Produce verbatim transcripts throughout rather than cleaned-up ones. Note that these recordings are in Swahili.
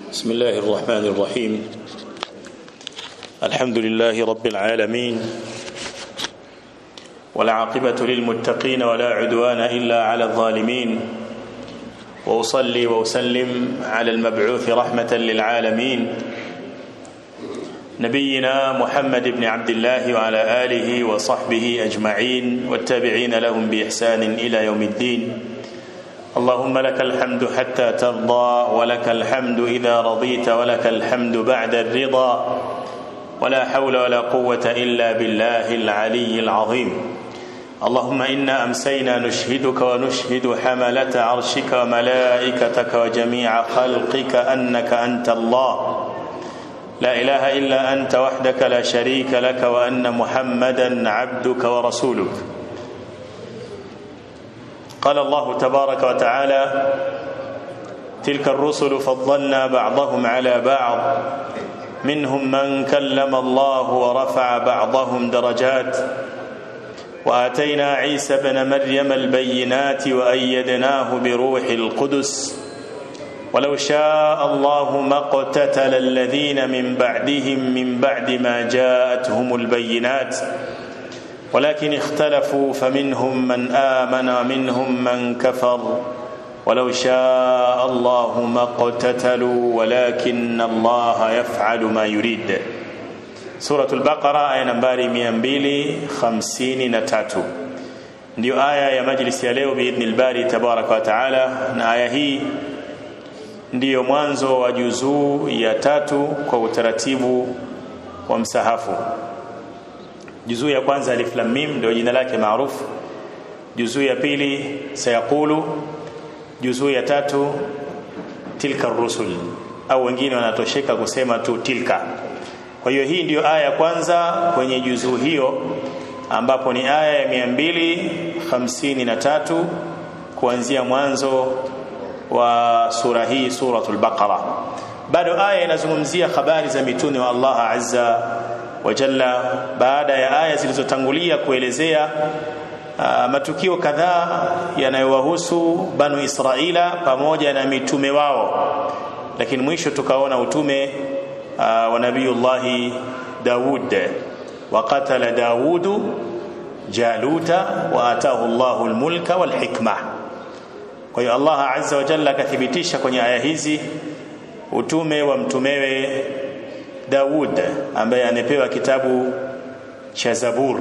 بسم الله الرحمن الرحيم. الحمد لله رب العالمين والعاقبة للمتقين ولا عدوان إلا على الظالمين، وأصلي وأسلم على المبعوث رحمة للعالمين نبينا محمد بن عبد الله وعلى آله وصحبه أجمعين والتابعين لهم بإحسان إلى يوم الدين. اللهم لك الحمد حتى ترضى، ولك الحمد إذا رضيت، ولك الحمد بعد الرضا، ولا حول ولا قوة إلا بالله العلي العظيم. اللهم إنا أمسينا نشهدك ونشهد حملة عرشك وملائكتك وجميع خلقك أنك أنت الله لا إله إلا أنت وحدك لا شريك لك، وأن محمدا عبدك ورسولك. قال الله تبارك وتعالى: تلك الرسل فضلنا بعضهم على بعض منهم من كلم الله ورفع بعضهم درجات وآتينا عيسى بن مريم البينات وأيدناه بروح القدس ولو شاء الله ما اقتتل الذين من بعدهم من بعد ما جاءتهم البينات ولكن اختلفوا فمنهم من آمن ومنهم من كفر ولو شاء الله ما اقتتلوا ولكن الله يفعل ما يريد. سورة البقرة aya nambari mia mbili hamsini na tatu ndio aya ya majlisi ya leo biidhnil bari tabaraka wa taala, na aya hii ndiyo mwanzo wa juzuu ya tatu kwa utaratibu wa msahafu. Juzuu ya kwanza alif lam mim ndio jina lake maarufu. Juzuu ya pili sayaqulu. Juzuu ya tatu tilka ar-rusul, au wengine wanatosheka kusema tu tilka. Kwa hiyo hii ndiyo aya ya kwanza kwenye juzuu hiyo, ambapo ni aya ya mia mbili hamsini na tatu kuanzia mwanzo wa sura hii, suratul Baqara. Bado aya inazungumzia habari za mitume wa Allah azza wa jalla, baada ya aya zilizotangulia kuelezea uh, matukio kadhaa yanayowahusu Banu Israila pamoja na mitume wao, lakini mwisho tukaona utume uh, wa Nabiyullah Daud, wa qatala Daudu Jaluta wa atahu Allahu al-mulka wal hikma. Kwa hiyo Allah azza wa jalla akathibitisha kwenye aya hizi utume wa mtumewe Daud ambaye amepewa kitabu cha Zabur.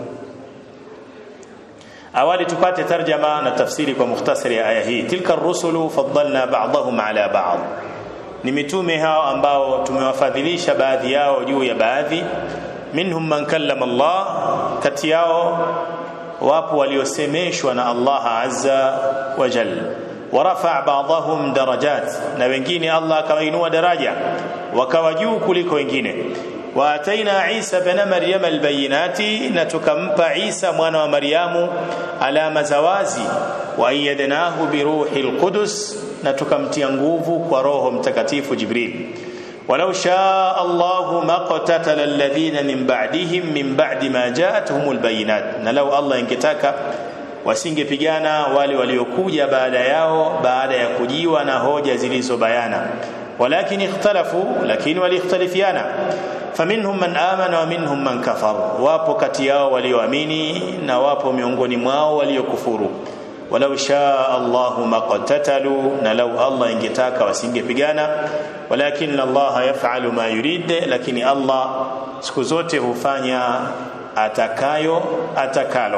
Awali tupate tarjama na tafsiri kwa mukhtasari ya aya hii. Tilka ar-rusulu faddalna ba'dahum ala ba'd, ni mitume hao ambao tumewafadhilisha baadhi yao juu ya baadhi. Minhum man kallama Allah, kati yao wapo waliosemeshwa na Allah azza wa jalla. Warafa ba'dahum darajat, na wengine Allah akawainua daraja wakawa juu kuliko wengine. Wa ataina Isa ibn Maryam albayinati, na tukampa Isa mwana wa Maryamu alama za wazi. Wa ayyadnahu bi ruhil qudus, na tukamtia nguvu kwa Roho Mtakatifu Jibril. Walau shaa Allahu ma qatatala alladhina min ba'dihim min ba'di ma ja'atuhumul bayinat, na lau Allah ingetaka wasingepigana wale waliokuja baada yao baada ya kujiwa na hoja zilizobayana. Walakin ikhtalafu, lakini walikhtalifiana. Faminhum man amana wa minhum man kafar, wapo kati yao walioamini na wapo miongoni mwao waliokufuru. Walau shaa Allahu maqtatalu, na lau Allah ingetaka wasingepigana. Walakin Allah yaf'alu ma yurid, lakini Allah siku zote hufanya atakayo atakalo.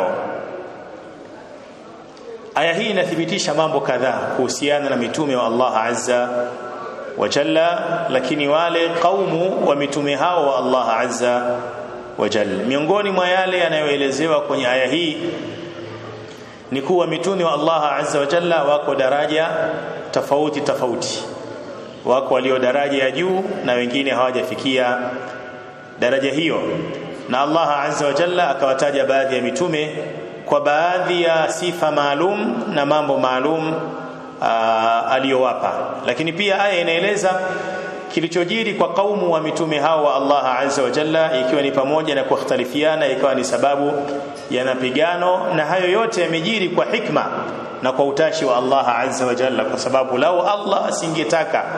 Aya hii inathibitisha mambo kadhaa kuhusiana na mitume wa Allah azza wa jalla, lakini wale kaumu wa mitume hao wa Allah azza wa jalla, miongoni mwa yale yanayoelezewa kwenye aya hii ni kuwa mitume wa Allah azza wa jalla wako daraja tofauti tofauti. Wako walio daraja ya juu na wengine hawajafikia daraja hiyo, na Allah azza wa jalla akawataja baadhi ya mitume kwa baadhi ya sifa maalum na mambo maalum aliyowapa. Lakini pia aya inaeleza kilichojiri kwa kaumu wa mitume hao wa Allah azza wa jalla, ikiwa ni pamoja na kukhtalifiana, ikawa ni sababu ya mapigano, na hayo yote yamejiri kwa hikma na kwa utashi wa Allah azza wa jalla, kwa sababu lau Allah asingetaka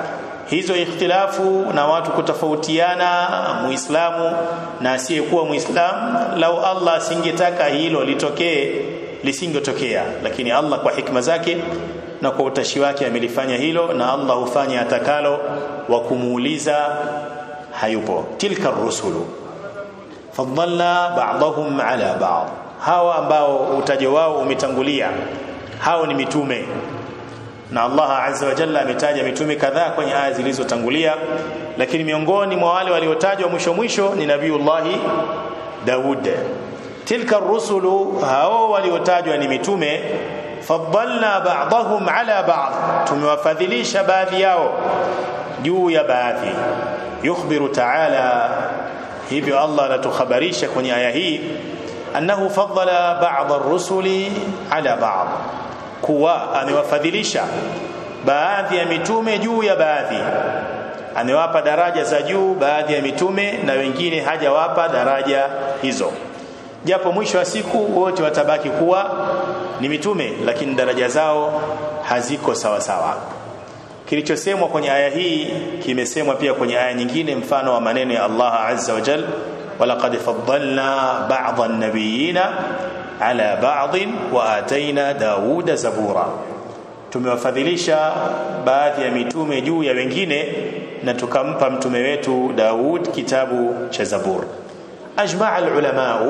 hizo ikhtilafu na watu kutofautiana muislamu na asiyekuwa muislamu, lau Allah asingetaka hilo litokee lisingetokea, lakini Allah kwa hikma zake na kwa utashi wake amelifanya hilo, na Allah hufanya atakalo, wa kumuuliza hayupo. Tilka rusulu faddalna ba'dahum ala ba'd, hawa ambao utajo wao umetangulia hao ni mitume, na Allah azza wa jalla ametaja mitume kadhaa kwenye aya zilizotangulia, lakini miongoni mwa wale waliotajwa mwisho mwisho ni Nabiiullah Daud. Tilka rusulu, hao waliotajwa ni mitume, faddalna ba'dahum ala ba'd, tumewafadhilisha baadhi yao juu ya baadhi. Yukhbiru ta'ala, hivyo Allah anatuhabarisha kwenye aya hii, annahu faddala ba'd ar-rusuli ala ba'd, kuwa amewafadhilisha baadhi ya mitume juu ya baadhi, amewapa daraja za juu baadhi ya mitume na wengine hajawapa daraja hizo, japo mwisho wa siku wote watabaki kuwa ni mitume, lakini daraja zao haziko sawa sawa. Kilichosemwa kwenye aya hii kimesemwa pia kwenye aya nyingine, mfano wa maneno ya Allah azza wa jalla, walaqad faddalna ba'd an-nabiyina ala ba'd wa atayna Dauda zabura, tumewafadhilisha baadhi ya mitume juu ya wengine na tukampa mtume wetu Daud kitabu cha Zabur. Ajma'a al-ulama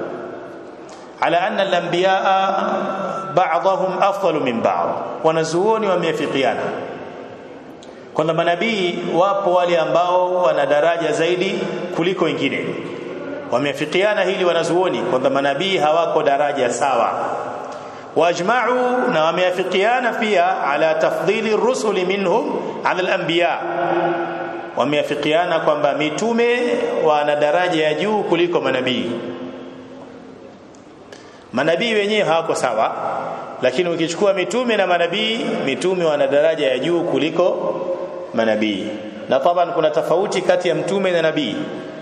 ala anna al-anbiya ba'dahum afdalu min ba'd, wanazuoni wameafikiana kwamba manabii wapo wale ambao wana daraja zaidi kuliko wengine. Wameafikiana hili wanazuoni kwamba manabii hawako daraja sawa. Wajma'u, na wameafikiana pia ala tafdhili rusuli minhum ala al-anbiya, wameafikiana kwamba mitume wana daraja ya juu kuliko manabii. Manabii wenyewe hawako sawa, lakini ukichukua mitume na manabii, mitume wana daraja ya juu kuliko manabii. Na taban kuna tofauti kati ya mtume na nabii,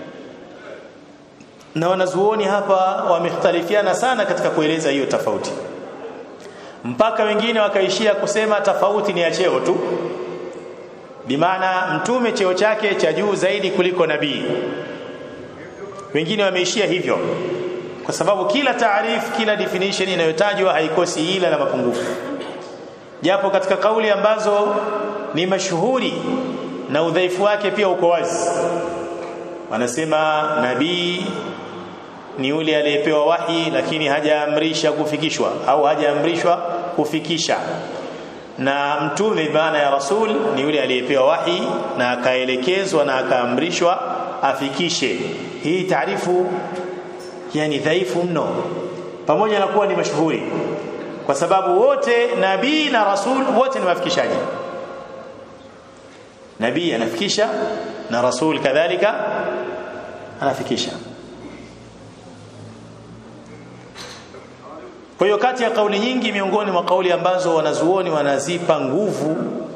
na wanazuoni hapa wamekhtalifiana sana katika kueleza hiyo tofauti, mpaka wengine wakaishia kusema tofauti ni ya cheo tu, bimaana mtume cheo chake cha juu zaidi kuliko nabii. Wengine wameishia hivyo kwa sababu kila taarifu, kila definition inayotajwa haikosi ila na mapungufu, japo katika kauli ambazo ni mashuhuri na udhaifu wake pia uko wazi. Wanasema nabii ni yule aliyepewa wahi lakini hajaamrisha kufikishwa au hajaamrishwa kufikisha, na mtume maana ya rasul ni yule aliyepewa wahi na akaelekezwa na akaamrishwa afikishe. Hii taarifu yani dhaifu mno, pamoja na kuwa ni mashuhuri, kwa sababu wote nabii na rasul wote ni wafikishaji. Nabii anafikisha na rasul kadhalika anafikisha. Kwa hiyo kati ya kauli nyingi, miongoni mwa kauli ambazo wanazuoni wanazipa nguvu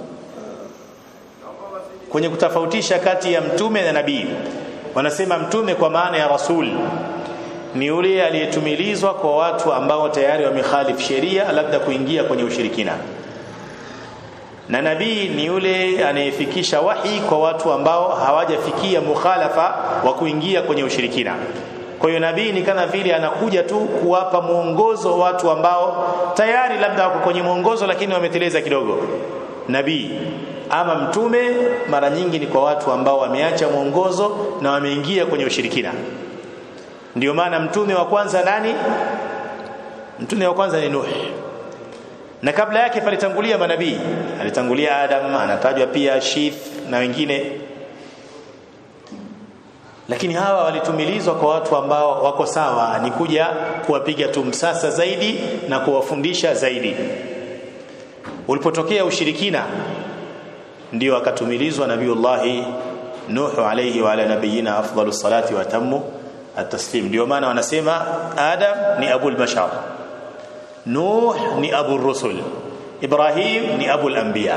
kwenye kutofautisha kati ya mtume na nabii, wanasema mtume kwa maana ya rasul ni yule aliyetumilizwa kwa watu ambao tayari wamekhalif sheria, labda kuingia kwenye ushirikina, na nabii ni yule anayefikisha wahi kwa watu ambao hawajafikia mukhalafa wa kuingia kwenye ushirikina. Kwa hiyo nabii ni kama vile anakuja tu kuwapa mwongozo watu ambao tayari labda wako kwenye mwongozo lakini wameteleza kidogo. Nabii ama mtume mara nyingi ni kwa watu ambao wameacha mwongozo na wameingia kwenye ushirikina. Ndio maana mtume wa kwanza nani? Mtume wa kwanza ni Nuh, na kabla yake palitangulia manabii, alitangulia Adam, anatajwa pia Shith na wengine, lakini hawa walitumilizwa kwa watu ambao wako sawa, ni kuja kuwapiga tu msasa zaidi na kuwafundisha zaidi. Ulipotokea ushirikina ndio akatumilizwa Nabiiullah Nuh alayhi wa ala nabiyina afdalus salati wa tammu at-taslim. Ndio maana wanasema Adam ni abul bashar, Nuh ni abul rusul, Ibrahim ni abul anbiya.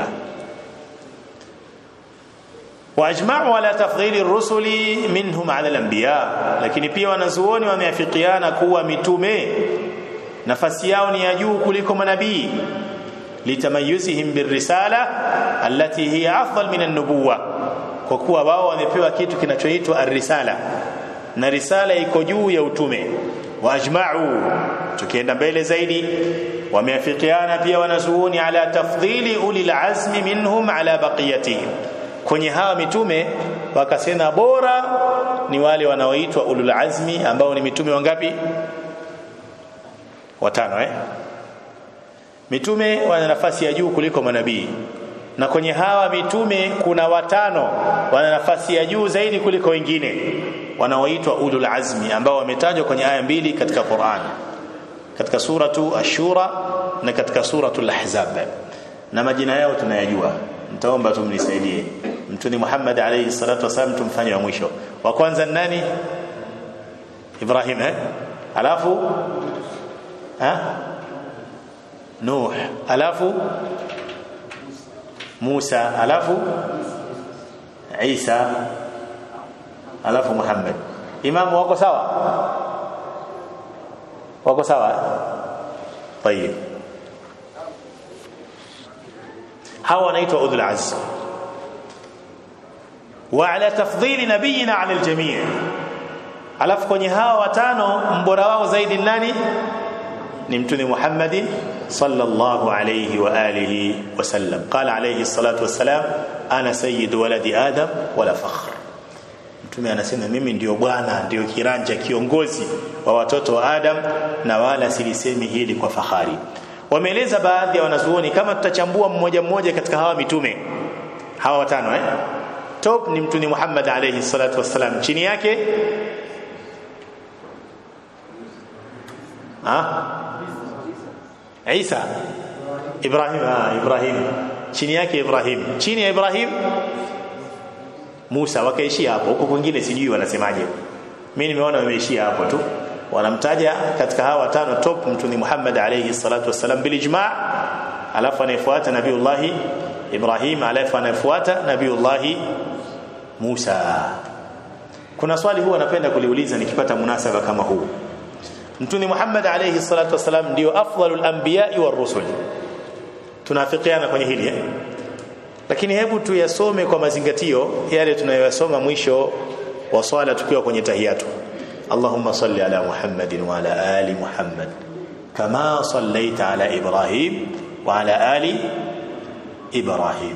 Waajma'u ala tafdhili ar-rusuli minhum ala al-anbiya, lakini pia wanazuoni wameafikiana kuwa mitume nafasi yao ni ya juu kuliko manabii, litamayuzihim birrisala allati hiya afdal min an-nubuwah, kwa kuwa wao wamepewa kitu kinachoitwa ar-risala, na risala iko juu ya utume. Waajma'u, tukienda mbele zaidi, wameafikiana pia wanazuoni ala tafdhili ulil azmi minhum ala baqiyatihim, kwenye hawa mitume wakasema bora ni wale wanaoitwa ulul azmi, ambao ni mitume wangapi? Watano. eh Mitume wana nafasi ya juu kuliko manabii, na kwenye hawa mitume kuna watano wana nafasi ya juu zaidi kuliko wengine, wanaoitwa ulul azmi, ambao wametajwa kwenye aya mbili katika Qur'an, katika suratu Ash-Shura na katika suratu Al-Ahzab, na majina yao tunayajua. Nitaomba tu mnisaidie. Mtume Muhammad alayhi salatu wasallam tumfanye wa mwisho. Wa kwanza nani? Ibrahim. eh alafu ha Nuh, alafu Musa, alafu Isa, alafu Muhammad. Imamu wako sawa? Wako sawa? Tayeb. hawa wanaitwa ulul azm. Wa ala tafdhili nabiyina ala aljami', alafu kwenye hawa watano mbora wao zaidi nani? Ni Mtume Muhammad sallallahu alayhi wa alihi wasallam. Qala alayhi salatu wassalam, ana sayyidu waladi adam wala fakhr. Mtume anasema mimi ndio bwana, ndio kiranja, kiongozi wa watoto wa Adam, na wala silisemi hili kwa fahari. Wameeleza baadhi ya wanazuoni, kama tutachambua mmoja mmoja katika hawa mitume hawa watano, eh top ni Mtume Muhammad alayhi salatu wassalam, chini yake ah Isa, Ibrahim, ah Ibrahim, chini yake Ibrahim, chini ya Ibrahim Musa. Wakaishia hapo, huko kwingine sijui wanasemaje. Mimi nimeona wameishia hapo tu. Wanamtaja katika hawa watano top Mtume Muhammad alayhi salatu wasallam bil ijma', alafu anafuata Nabiullah Ibrahim, alafu anafuata Nabiullah Musa. Kuna swali huwa napenda kuliuliza nikipata munasaba kama huu. Mtume Muhammad alayhi salatu wasallam ndio afdalul anbiya'i war rusul. Tunafikiana kwenye hili, eh? Lakini hebu tuyasome kwa mazingatio yale tunayoyasoma mwisho wa swala tukiwa kwenye tahiyatu. Allahumma salli ala Muhammadin wa ala ali Muhammad kama sallaita ala Ibrahim wa ala ali Ibrahim.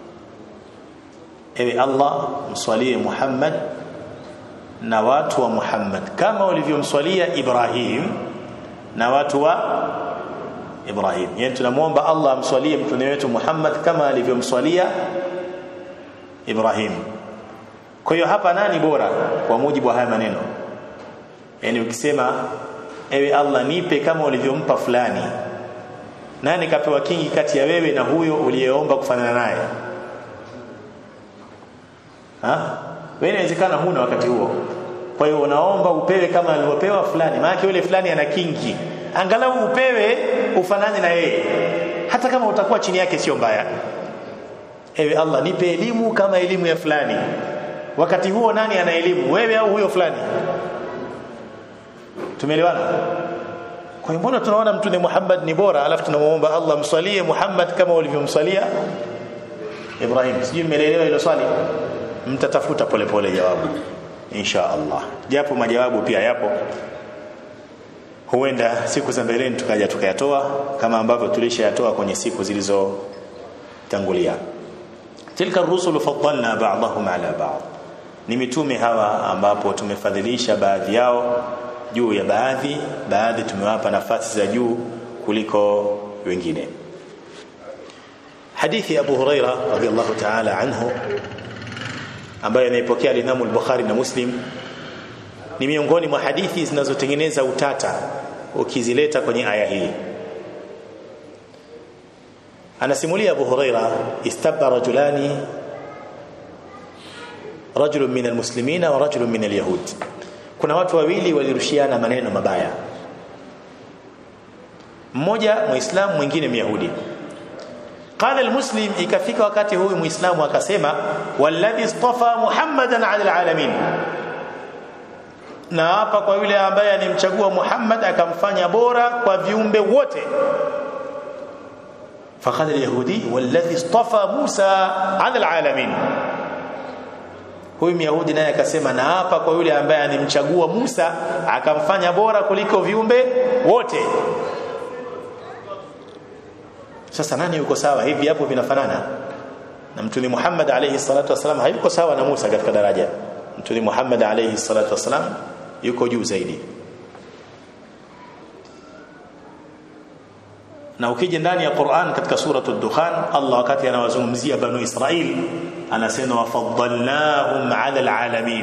Ewe Allah, mswalie Muhammad na watu wa Muhammad kama ulivyomswalia Ibrahim na watu wa Ibrahim. Yani tunamuomba Allah amswalie mtume wetu Muhammad kama alivyomswalia Ibrahim. Kwa hiyo hapa nani bora kwa mujibu wa haya maneno? Yani ukisema ewe Allah nipe kama ulivyompa fulani, nani kapewa kingi kati ya wewe na huyo uliyeomba kufanana naye? Ha? Wewe inawezekana huna wakati huo, kwa hiyo unaomba upewe kama alivyopewa fulani, maana yule fulani ana kingi, angalau upewe ufanane na yeye, hata kama utakuwa chini yake sio mbaya. Ewe Allah nipe elimu kama elimu ya fulani. Wakati huo nani ana elimu, wewe au huyo fulani? Tumeelewana? Kwa hiyo mbona tunaona Mtume Muhammad ni bora, alafu tunamuomba Allah mswalie Muhammad kama ulivyomswalia Ibrahim? Sijui mmeelewa hilo swali. Mtatafuta polepole jawabu insha Allah, japo majawabu pia yapo, huenda siku za mbeleni tukaja tukayatoa kama ambavyo tulishayatoa kwenye siku zilizotangulia. Tilka ar-rusul faddalna ba'dahum ala ba'd, ni mitume hawa ambapo tumefadhilisha baadhi yao juu ya baadhi, baadhi tumewapa nafasi za juu kuliko wengine. Hadithi Abu Huraira radhiyallahu ta'ala anhu ambayo inaipokea Imam al-Bukhari na Muslim ni miongoni mwa hadithi zinazotengeneza utata ukizileta kwenye aya hii. Anasimulia Abu Huraira, istabba rajulani, rajulun min almuslimina wa rajulun min alyahud. Kuna watu wawili walirushiana maneno mabaya, mmoja muislamu mwingine myahudi. Qala almuslim, ikafika wakati huyu muislamu akasema, walladhi istafa Muhammadan ala alalamin, na hapa kwa yule ambaye alimchagua Muhammad akamfanya bora kwa viumbe wote. faqala al-yahudi walladhi istafa Musa 'ala al-alamin. Huyu Myahudi naye akasema na hapa kwa yule ambaye alimchagua Musa akamfanya bora kuliko viumbe wote. Sasa nani yuko sawa? Hivi hapo vinafanana? Na Mtume Muhammad alayhi salatu wasalam hayuko sawa na Musa katika daraja. Mtume Muhammad alayhi salatu wasalam yuko juu zaidi. Na ukija ndani ya Qur'an katika suratul Dukhan, Allah wakati anawazungumzia Banu Israil anasema wafaddalnahum 'ala alalamin,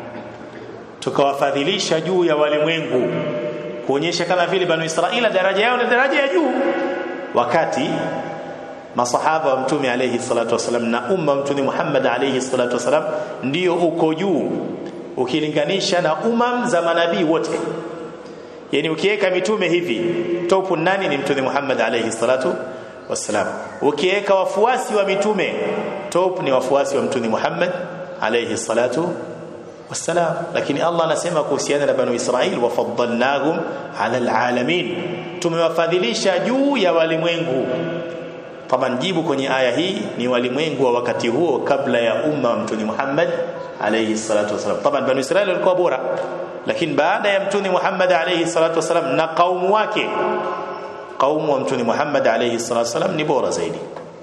tukawafadhilisha juu ya walimwengu, kuonyesha kama vile Banu Israila daraja yao ni daraja ya juu, wakati masahaba wa Mtume alayhi salatu wasalam na umma Mtume Muhammad alayhi salatu wasalam ndio uko juu ukilinganisha na umam za manabii wote. Yani ukiweka mitume hivi, topu nani? Ni Mtume Muhammad alayhi salatu wasalam. Ukiweka wafuasi wa mitume, top ni wafuasi wa Mtume Muhammad alayhi salatu wasalam. Lakini Allah anasema kuhusiana na Banu Israil wafaddalnahum 'ala alalamin, tumewafadhilisha juu ya walimwengu. Taban jibu kwenye aya hii ni walimwengu wa wakati huo kabla ya umma wa Mtume Muhammad alayhi salatu wasalam. Taban Banu Israil walikuwa bora, lakini baada ya Mtume Muhammad alayhi salatu wasalam na kaumu wake, kaumu wa Mtume Muhammad alayhi salatu wasalam ni bora zaidi.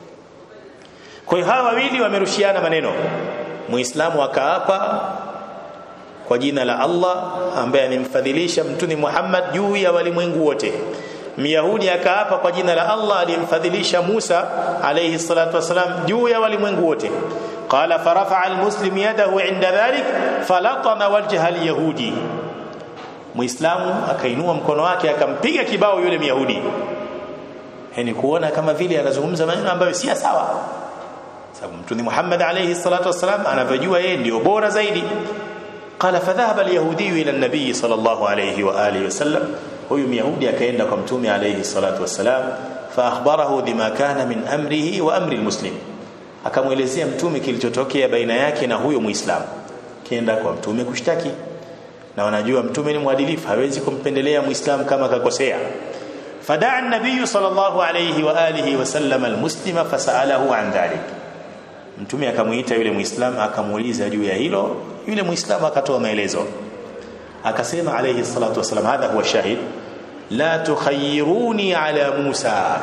Kwa hiyo hawa wawili wamerushiana maneno. Muislamu akaapa kwa jina la Allah ambaye alimfadhilisha Mtume Muhammad juu ya walimwengu wote. Myahudi akaapa kwa jina la Allah alimfadhilisha Musa alayhi salatu wasalam juu ya walimwengu wote. Qala farafa'a almuslim yadahu 'inda dhalik falatama wajha alyahudi, Muislamu akainua mkono wake akampiga kibao yule Myahudi. Yani kuona kama vile anazungumza maneno ambayo si sawa, sababu Mtume Muhammad alayhi salatu wasalam anavyojua yeye ndio bora zaidi. Qala fadhahaba alyahudi ila an-nabi sallallahu alayhi wa alihi wasallam, huyu Myahudi akaenda kwa Mtume alayhi salatu wasalam, fa akhbarahu bima kana min amrihi wa amri almuslim, akamuelezea Mtume kilichotokea baina yake na huyo Muislamu. Kienda kwa Mtume kushtaki, na wanajua Mtume ni mwadilifu, hawezi kumpendelea Muislamu kama kakosea. Fadaa an-nabiy sallallahu alayhi wa alihi wasallam almuslima fasalahu an dhalik, Mtume akamuita yule Muislamu akamuuliza juu ya hilo. Yule Muislamu akatoa maelezo, akasema alayhi salatu wasalam, hadha huwa shahid, la tukhayyiruni ala Musa,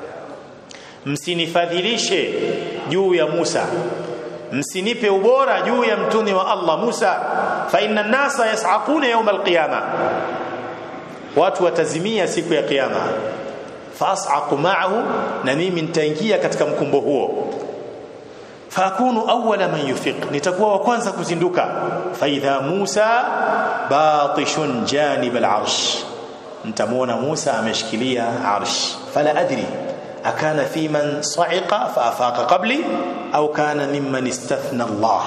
msinifadhilishe juu ya Musa, msinipe ubora juu ya mtume wa Allah Musa. Fa inna an-nasa yas'aquna yawm al-qiyama, watu watazimia siku ya kiyama. Fa as'aqu ma'ahu, na mimi nitaingia katika mkumbo huo. Fa akunu awwala man yufiq, nitakuwa wa kwanza kuzinduka. Fa idha Musa batishun janib al-arsh, nitamuona Musa ameshikilia arsh. Fala adri akana fi man sa'iqa fa afaqa qabli au kana mimman istathna Allah,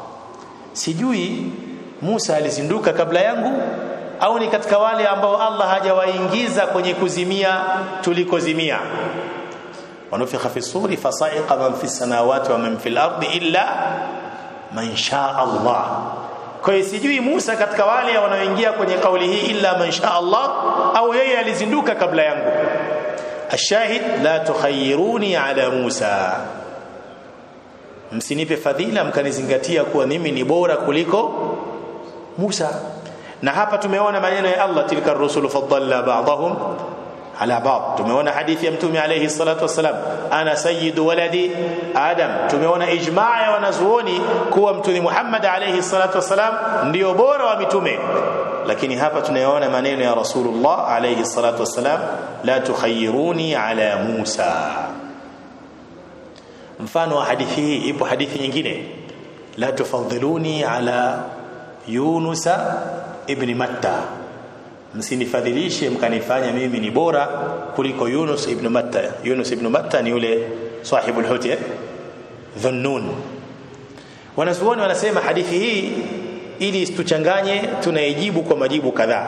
sijui Musa alizinduka kabla yangu au ni katika wale ambao Allah hajawaingiza kwenye kuzimia tulikozimia. wanufikha fi suri fasa'iqa man fi samawati wa man fil ardi illa man shaa Allah. Kwa hiyo sijui Musa katika wale wanaoingia kwenye kauli hii illa man shaa Allah, au yeye alizinduka kabla yangu. Ashahid la tukhayyiruni ala Musa, msinipe fadhila mkanizingatia kuwa mimi ni bora kuliko Musa. Na hapa tumeona maneno ya Allah, tilka ar-rusulu faddalna ba'dahum ala ba'd. Tumeona hadithi ya Mtume alayhi salatu wasalam, ana sayyidu waladi Adam. Tumeona ijmaa ya wanazuoni kuwa Mtume Muhammad alayhi salatu wasalam ndio bora wa mitume. Lakini hapa tunayaona maneno ya Rasulullah alayhi salatu wasalam, la tukhayyiruni ala Musa. Mfano wa hadithi hii ipo hadithi nyingine, la tufaddiluni ala Yunus ibn Matta, msinifadhilishe mkanifanya mimi ni bora kuliko Yunus ibn Matta. Yunus ibn Matta ni yule sahibul huti Dhunnun. Wanazuoni wanasema hadithi hii ili isituchanganye, tunaijibu kwa majibu kadhaa.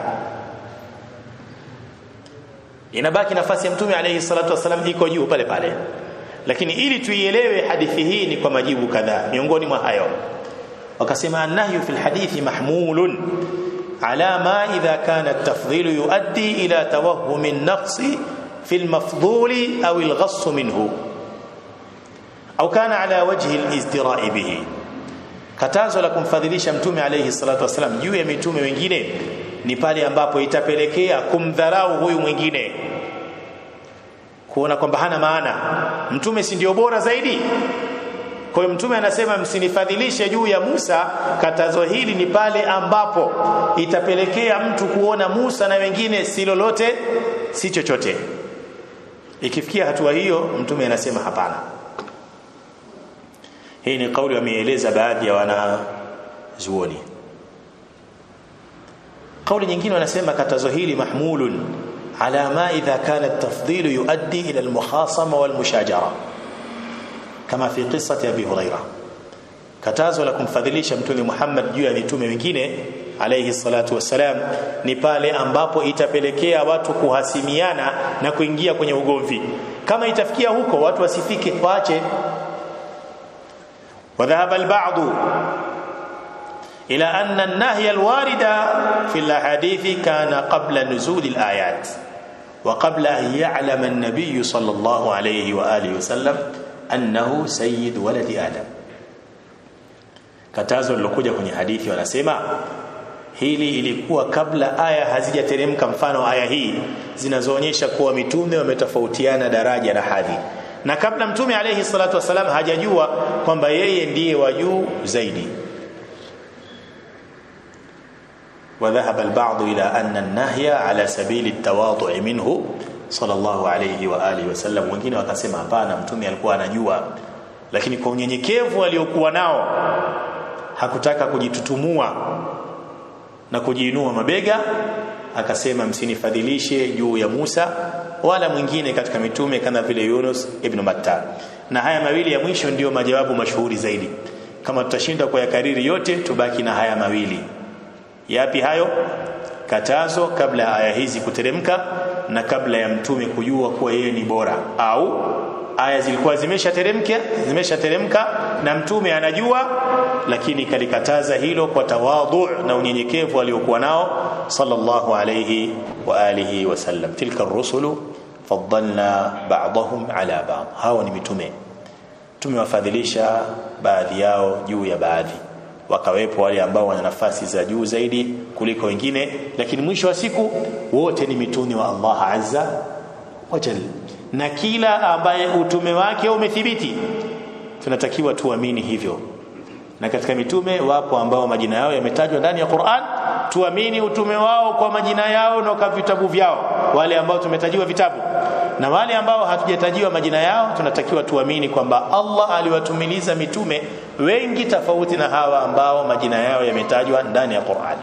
Inabaki nafasi ya Mtume alayhi salatu wasallam iko juu pale pale, lakini ili tuielewe hadithi hii ni kwa majibu kadhaa. Miongoni mwa hayo wakasema, an-nahyu fil hadithi mahmulun ala ma idha kana at-tafdhilu yuaddi ila tawahhum an-naqs في المفضول أو الغص منه أو كان على وجه الازدراء به. Katazo la kumfadhilisha mtume alayhi salatu wasalam juu ya mitume wengine ni pale ambapo itapelekea kumdharau huyu mwingine, kuona kwamba hana maana, mtume si ndio bora zaidi. Kwa hiyo mtume anasema msinifadhilishe juu ya Musa. Katazo hili ni pale ambapo itapelekea mtu kuona Musa na wengine si lolote si chochote. Ikifikia hatua hiyo, mtume anasema hapana. Hii ni kauli wameeleza baadhi ya wanazuoni. Kauli nyingine wanasema katazo hili mahmulun ala ma idha kana at-tafdhil yuaddi ila al-mukhasama wal-mushajara kama fi qissati Abi Hurairah. Katazo la kumfadhilisha mtume Muhammad juu ya mitume wengine alayhi salatu wassalam ni pale ambapo itapelekea watu kuhasimiana na kuingia kwenye ugomvi. Kama itafikia huko, watu wasifike, waache. وذهب البعض إلى أن النهي الوارد في الأحاديث كان قبل نزول الآيات وقبل أن يعلم النبي صلى الله عليه وآله وسلم أنه سيد ولد آدم. Katazo lilokuja kwenye hadithi wanasema hili ilikuwa kabla aya hazijateremka, mfano aya hii zinazoonyesha kuwa mitume wametofautiana daraja na hadhi, na kabla mtume alayhi salatu wasalam hajajua kwamba yeye ndiye wa juu zaidi. وذهب البعض إلى أن النهي على سبيل التواضع منه صلى الله عليه وآله وسلم. wengine wakasema hapana, mtume alikuwa anajua, lakini kwa unyenyekevu aliokuwa nao hakutaka kujitutumua na kujiinua mabega, akasema msinifadhilishe juu ya Musa wala mwingine katika mitume kama vile Yunus ibn Matta. Na haya mawili ya mwisho ndio majawabu mashuhuri zaidi. Kama tutashinda kwa yakariri yote, tubaki na haya mawili. Yapi hayo? Katazo kabla aya hizi kuteremka na kabla ya mtume kujua kuwa yeye ni bora, au aya zilikuwa zimeshateremka zimeshateremka na mtume anajua, lakini kalikataza hilo kwa tawadhu na unyenyekevu aliokuwa nao sallallahu alayhi wa alihi wasallam. Tilka ar-rusulu faddalna ba'dahum ala ba'd. Hao ni mitume, tumewafadhilisha baadhi yao juu ya baadhi, wakawepo wale ambao wana nafasi za juu zaidi kuliko wengine, lakini mwisho wa siku wote ni mitume wa Allah azza wa jalla. Na kila ambaye utume wake umethibiti tunatakiwa tuamini hivyo. Na katika mitume wapo ambao majina yao yametajwa ndani ya Qur'an, tuamini utume wao kwa majina yao na kwa vitabu vyao, wale ambao tumetajiwa vitabu. Na wale ambao hatujatajiwa majina yao tunatakiwa tuamini kwamba Allah aliwatumiliza mitume wengi tofauti na hawa ambao majina yao yametajwa ndani ya Qur'an.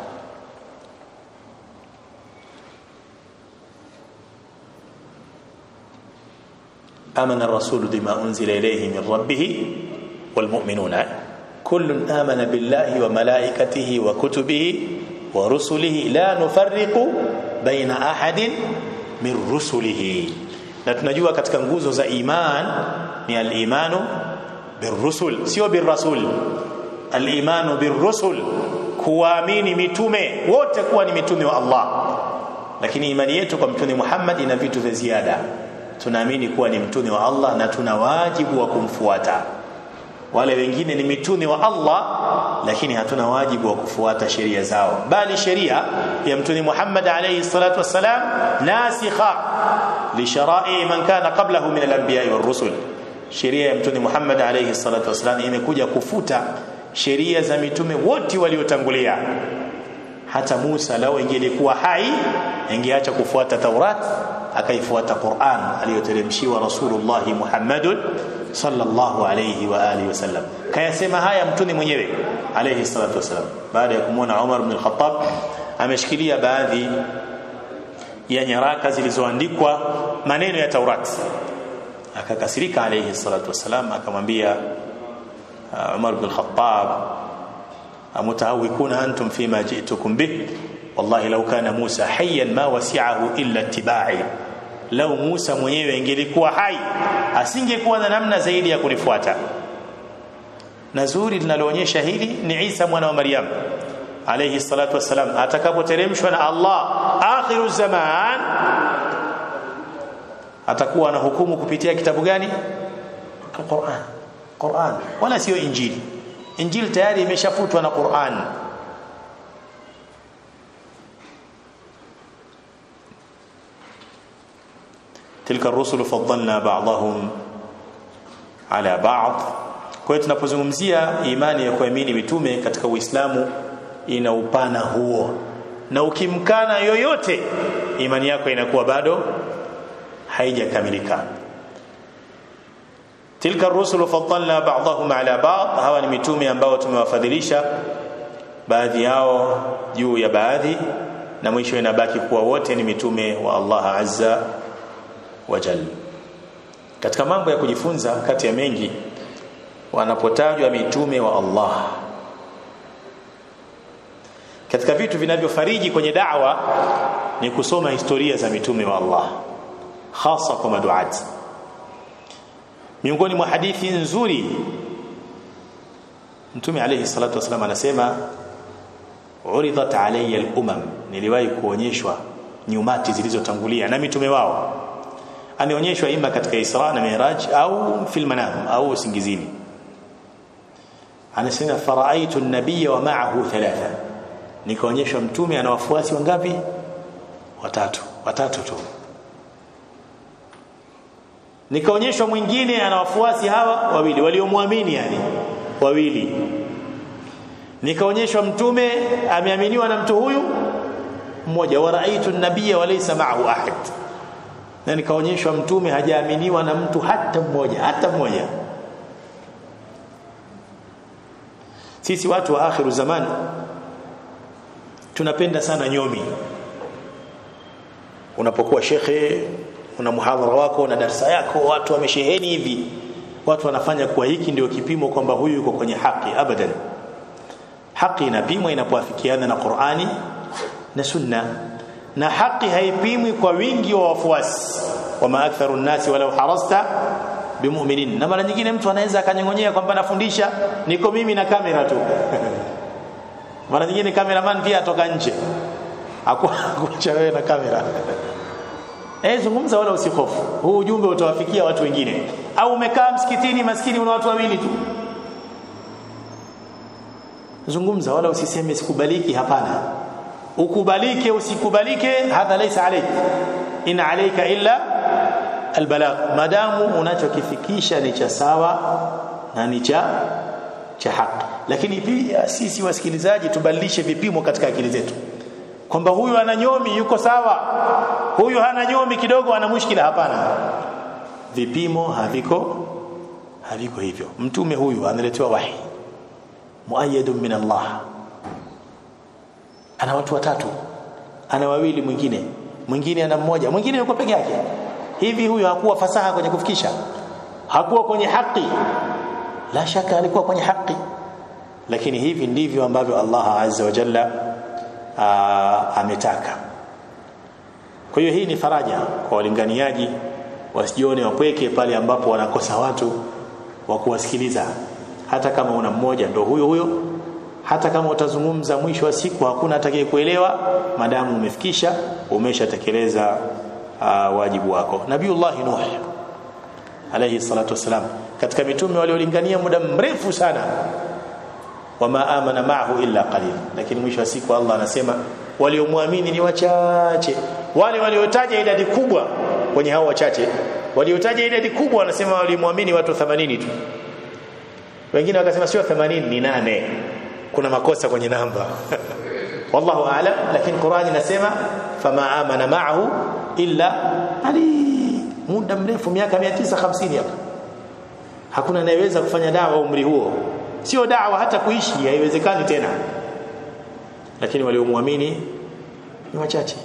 آمن الرسول بما أنزل إليه من ربه والمؤمنون كل آمن بالله وملائكته وكتبه ورسله لا نفرق بين أحد من رسله. Na tunajua katika nguzo za iman ni al-imanu birrusul, sio birrasul. Al-imanu birrusul, kuamini mitume wote kuwa ni mitume wa Allah. Lakini imani yetu kwa mtume Muhammad ina vitu vya ziada. Tunaamini kuwa ni mtume wa Allah na tuna wajibu wa kumfuata. Wale wengine ni mitume wa Allah, lakini hatuna wajibu wa kufuata sheria zao, bali sheria ya mtume Muhammad alayhi salatu wassalam nasikha li shara'i man kana qablahu min al-anbiya'i war-rusul. Sheria ya mtume Muhammad alayhi salatu wassalam imekuja kufuta sheria za mitume wote waliotangulia. Hata Musa lao ingelikuwa hai ingeacha kufuata Taurat akaifuata Qur'an aliyoteremshiwa Rasulullah Muhammad sallallahu alayhi wa alihi wasallam. Kayasema haya mtume mwenyewe alayhi salatu wasallam baada ya kumuona Umar ibn al-Khattab ameshikilia baadhi ya nyaraka zilizoandikwa maneno ya Taurat. Akakasirika alayhi salatu wasallam, akamwambia Umar ibn al-Khattab, amutahawikuna antum fima ji'tukum bih, wallahi law kana Musa hayyan ma wasi'ahu illa ittiba'i. Lau Musa mwenyewe ingelikuwa hai asingekuwa na namna zaidi ya kunifuata. Na zuri linaloonyesha hili ni Isa mwana wa Maryam alayhi salatu wasalam, atakapoteremshwa na Allah akhiru zaman, atakuwa na hukumu kupitia kitabu gani? Qur'an. Qur'an wala sio Injili. Injili tayari imeshafutwa na Qur'an. Tilka ar-rusul faddalna ba'dahum ala ba'd. Kwa hiyo tunapozungumzia imani ya kuamini mitume katika Uislamu ina upana huo, na ukimkana yoyote imani yako inakuwa bado haijakamilika. Tilka ar-rusul faddalna ba'dahum ala ba'd, hawa ni mitume ambao tumewafadhilisha baadhi yao juu ya baadhi, na mwisho inabaki kuwa wote ni mitume wa Allah azza wa jalla. Katika mambo ya kujifunza kati ya mengi, wanapotajwa mitume wa Allah, katika vitu vinavyofariji kwenye da'wa ni kusoma historia za mitume wa Allah, hasa kwa maduati. Miongoni mwa hadithi nzuri, Mtume alayhi salatu wasallam anasema, uridat alayya al-umam, niliwahi kuonyeshwa nyumati zilizotangulia na mitume wao. Ameonyeshwa ima katika Isra na Miraj au fil manam au usingizini. Anasema faraitu an-nabiyya wa ma'ahu thalatha, nikaonyeshwa mtume ana wafuasi wangapi? Watatu. Watatu tu. Nikaonyeshwa mwingine ana wafuasi hawa wawili waliomwamini, yani wawili. Nikaonyeshwa mtume ameaminiwa na mtu huyu mmoja, wa raaitu an-nabiyya wa laysa ma'ahu ahad, na nikaonyeshwa mtume hajaaminiwa na mtu hata mmoja, hata mmoja. Sisi watu wa akhiru zaman tunapenda sana nyomi. Unapokuwa shekhe, una muhadhara wako na darasa yako, watu wamesheheni hivi, watu wanafanya kwa hiki ndio kipimo kwamba huyu yuko kwenye haki. Abadan. Haki inapimwa inapoafikiana na Qur'ani na Sunna, na haki haipimwi kwa wingi wa wafuasi. Wama aktharu an-nasi walau harasta bimu'minin. Na mara nyingine mtu anaweza akanyongonyea kwamba nafundisha niko mimi na kamera tu. Mara nyingine cameraman pia atoka nje, akuacha wewe na kamera. Eh, zungumza wala usihofu, huu ujumbe utawafikia watu wengine. Au umekaa msikitini maskini una watu wawili tu, zungumza wala usiseme sikubaliki. Hapana, ukubalike usikubalike, hadha laysa alayk, in alayka illa albalagh. Madamu unachokifikisha ni cha sawa na ni cha cha haki. Lakini pia sisi wasikilizaji tubadilishe vipimo katika akili zetu, kwamba huyu ana nyomi yuko sawa, huyu hana nyomi kidogo ana mushkila. Hapana, vipimo haviko haviko hivyo. Mtume huyu analetewa wahi muayyadun min Allah, ana watu watatu, ana wawili, mwingine mwingine ana mmoja, mwingine yuko peke yake. Hivi huyu hakuwa fasaha kwenye kufikisha? Hakuwa kwenye haki? La shaka alikuwa kwenye haki. Lakini hivi ndivyo ambavyo Allah azza wa jalla ametaka. Kwa hiyo hii ni faraja kwa walinganiaji, wasijione wapweke pale ambapo wanakosa watu wa kuwasikiliza. Hata kama una mmoja ndio huyo huyo, hata kama utazungumza mwisho wa siku hakuna atakayekuelewa, madamu umefikisha, umeshatekeleza uh, wajibu wako. Nabiiullah Nuh alayhi salatu wasalam, katika mitume waliolingania muda mrefu sana, wama amana ma'ahu illa qalil, lakini mwisho wa siku Allah anasema waliomwamini ni wachache. Wale waliotaja idadi kubwa kwenye hao wachache, waliotaja idadi kubwa wanasema waliomwamini watu themanini tu. Wengine wakasema sio themanini ni nane, kuna makosa kwenye namba. Wallahu a'lam. Lakini Qur'ani inasema fama amana ma'ahu illa ali, muda mrefu, miaka mia tisa hamsini hapo. Hakuna anayeweza kufanya dawa umri huo, sio dawa hata kuishi haiwezekani tena. Lakini waliomwamini ni wachache.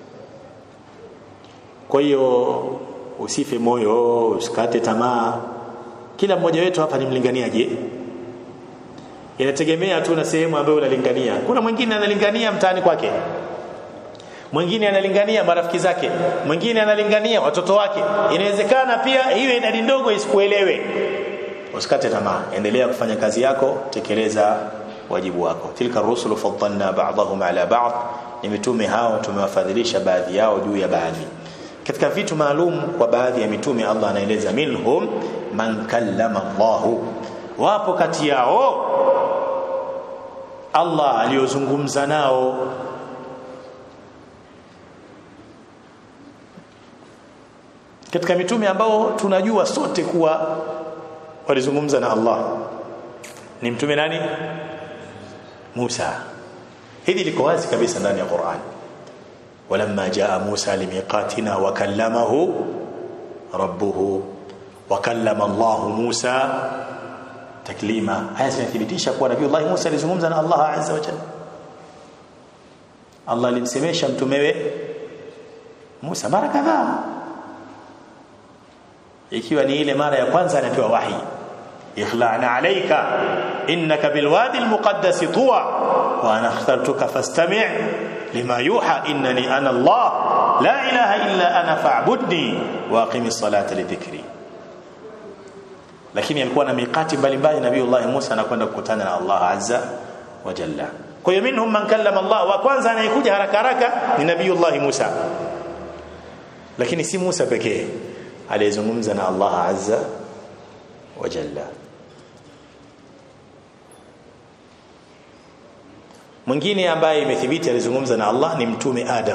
Kwa hiyo usife moyo, usikate tamaa. Kila mmoja wetu hapa ni mlinganiaje? Inategemea tu na sehemu ambayo unalingania. Kuna mwingine analingania mtaani kwake, mwingine analingania marafiki zake, mwingine analingania watoto wake. Inawezekana pia hiyo idadi ndogo isikuelewe. Usikate tamaa, endelea kufanya kazi yako, tekeleza wajibu wako. Tilka rusulu faddalna ba'dahum ala ba'd, ni mitume hao tumewafadhilisha baadhi yao juu ya baadhi. katika vitu maalum kwa baadhi ya mitume Allah anaeleza minhum man kallama Allah, wapo kati yao Allah aliyozungumza nao. Katika mitume ambao tunajua sote kuwa walizungumza na Allah ni mtume nani? Musa. Hili liko wazi kabisa ndani ya Qur'an. Walamma jaa Musa limiqatina wa kallamahu rabbuhu wa kallama Allah Musa taklima. Haya zinathibitisha kuwa Nabii Allah Musa alizungumza na Allah azza wa jalla. Allah alimsemesha mtumewe Musa mara kadhaa, ikiwa ni ile mara ya kwanza anapewa wahi, ikhla'na alayka innaka bilwadi almuqaddas tuwa wa ana ikhtartuka fastami' lima yuha innani ana Allah la ilaha illa ana fa'budni wa aqimis salata li dhikri. Lakini alikuwa na miqati mbalimbali Nabiiullah Musa anakwenda kukutana na Allah azza wa jalla. Kwa hiyo minhum man kallama Allah, wa kwanza anayekuja haraka haraka ni Nabiiullah Musa. Lakini si Musa pekee aliyezungumza na Allah azza wa jalla. Mwingine ambaye imethibiti alizungumza na Allah ni mtume Adam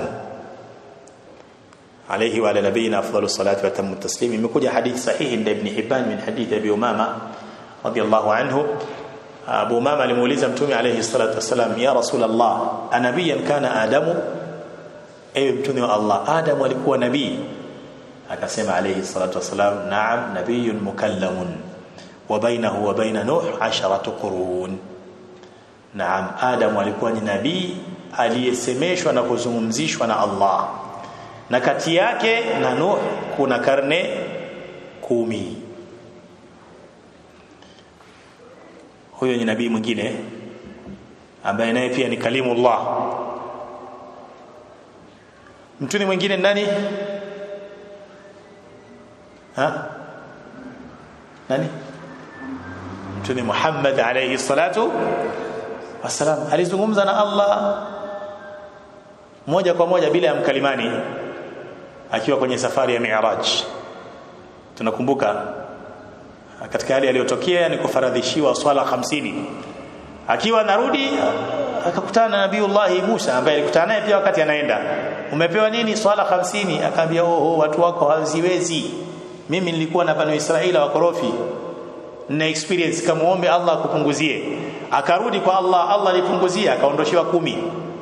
alayhi wa ala nabiyina afdalus salatu wa tamu taslim. Imekuja hadithi sahihi nda Ibn Hibban min hadith Abi Umama radiyallahu anhu. Abu Umama alimuuliza mtume alayhi salatu wasalam, ya Rasulullah, anabiyan kana Adamu? Ewe mtume wa Allah, Adam alikuwa nabii? Akasema alayhi salatu wasalam, na'am, nabiyyun mukallamun wa bainahu wa baina Nuh asharatu qurun. Naam, Adam alikuwa ni nabii aliyesemeshwa na kuzungumzishwa na Allah, na kati yake na Nuh kuna karne kumi. Huyo ni nabii mwingine ambaye naye pia ni kalimullah. Mtume mwingine nani? Ha? Nani? Mtume Muhammad alayhi salatu wasalam alizungumza na Allah moja kwa moja bila ya mkalimani akiwa kwenye safari ya Mi'raj. Tunakumbuka katika hali aliyotokea ni kufaradhishiwa swala hamsini. Akiwa narudi akakutana na Nabiiullah Musa ambaye alikutana naye pia wakati anaenda. Umepewa nini? Swala hamsini. Akaambia, oh, watu wako haziwezi. Mimi nilikuwa na Banu Israila wakorofi, na experience, kamuombe Allah akupunguzie. Akarudi kwa Allah, Allah alipunguzia, akaondoshiwa kumi.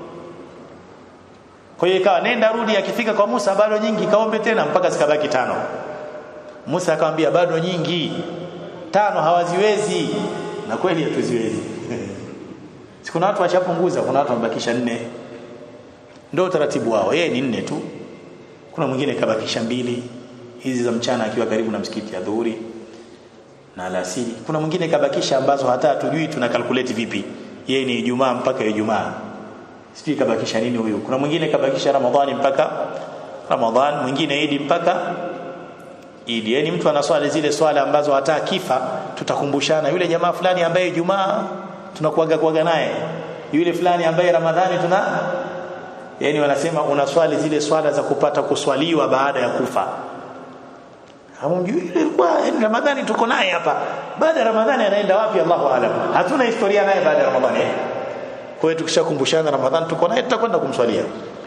Kwa hiyo ikawa nenda rudi, akifika kwa Musa bado nyingi, kaombe tena mpaka zikabaki tano. Musa akamwambia bado nyingi, tano hawaziwezi. Na kweli hatuziwezi. Sikuna watu washapunguza, kuna watu wamebakisha nne. Ndio taratibu wao, yeye ni nne tu. Kuna mwingine kabakisha mbili, hizi za mchana akiwa karibu na msikiti ya dhuhuri na alasiri. Kuna mwingine kabakisha ambazo hata hatujui tuna calculate vipi. Yeye ni Ijumaa mpaka Ijumaa. Sijui kabakisha nini huyu. Kuna mwingine kabakisha Ramadhani mpaka Ramadhan, mwingine Eid mpaka Eid. Yaani mtu anaswali zile swala ambazo hata kifa tutakumbushana, yule jamaa fulani ambaye Ijumaa tunakuaga kuaga naye, yule fulani ambaye Ramadhani tuna, yaani wanasema unaswali zile swala za kupata kuswaliwa baada ya kufa. Hamjui ile kwa Ramadhani tuko naye hapa. Baada ya Ramadhani anaenda wapi Allahu aalam. Hatuna historia naye baada ya Ramadhani. Kwa hiyo tukishakumbushana Ramadhani tuko naye, tutakwenda kumswalia.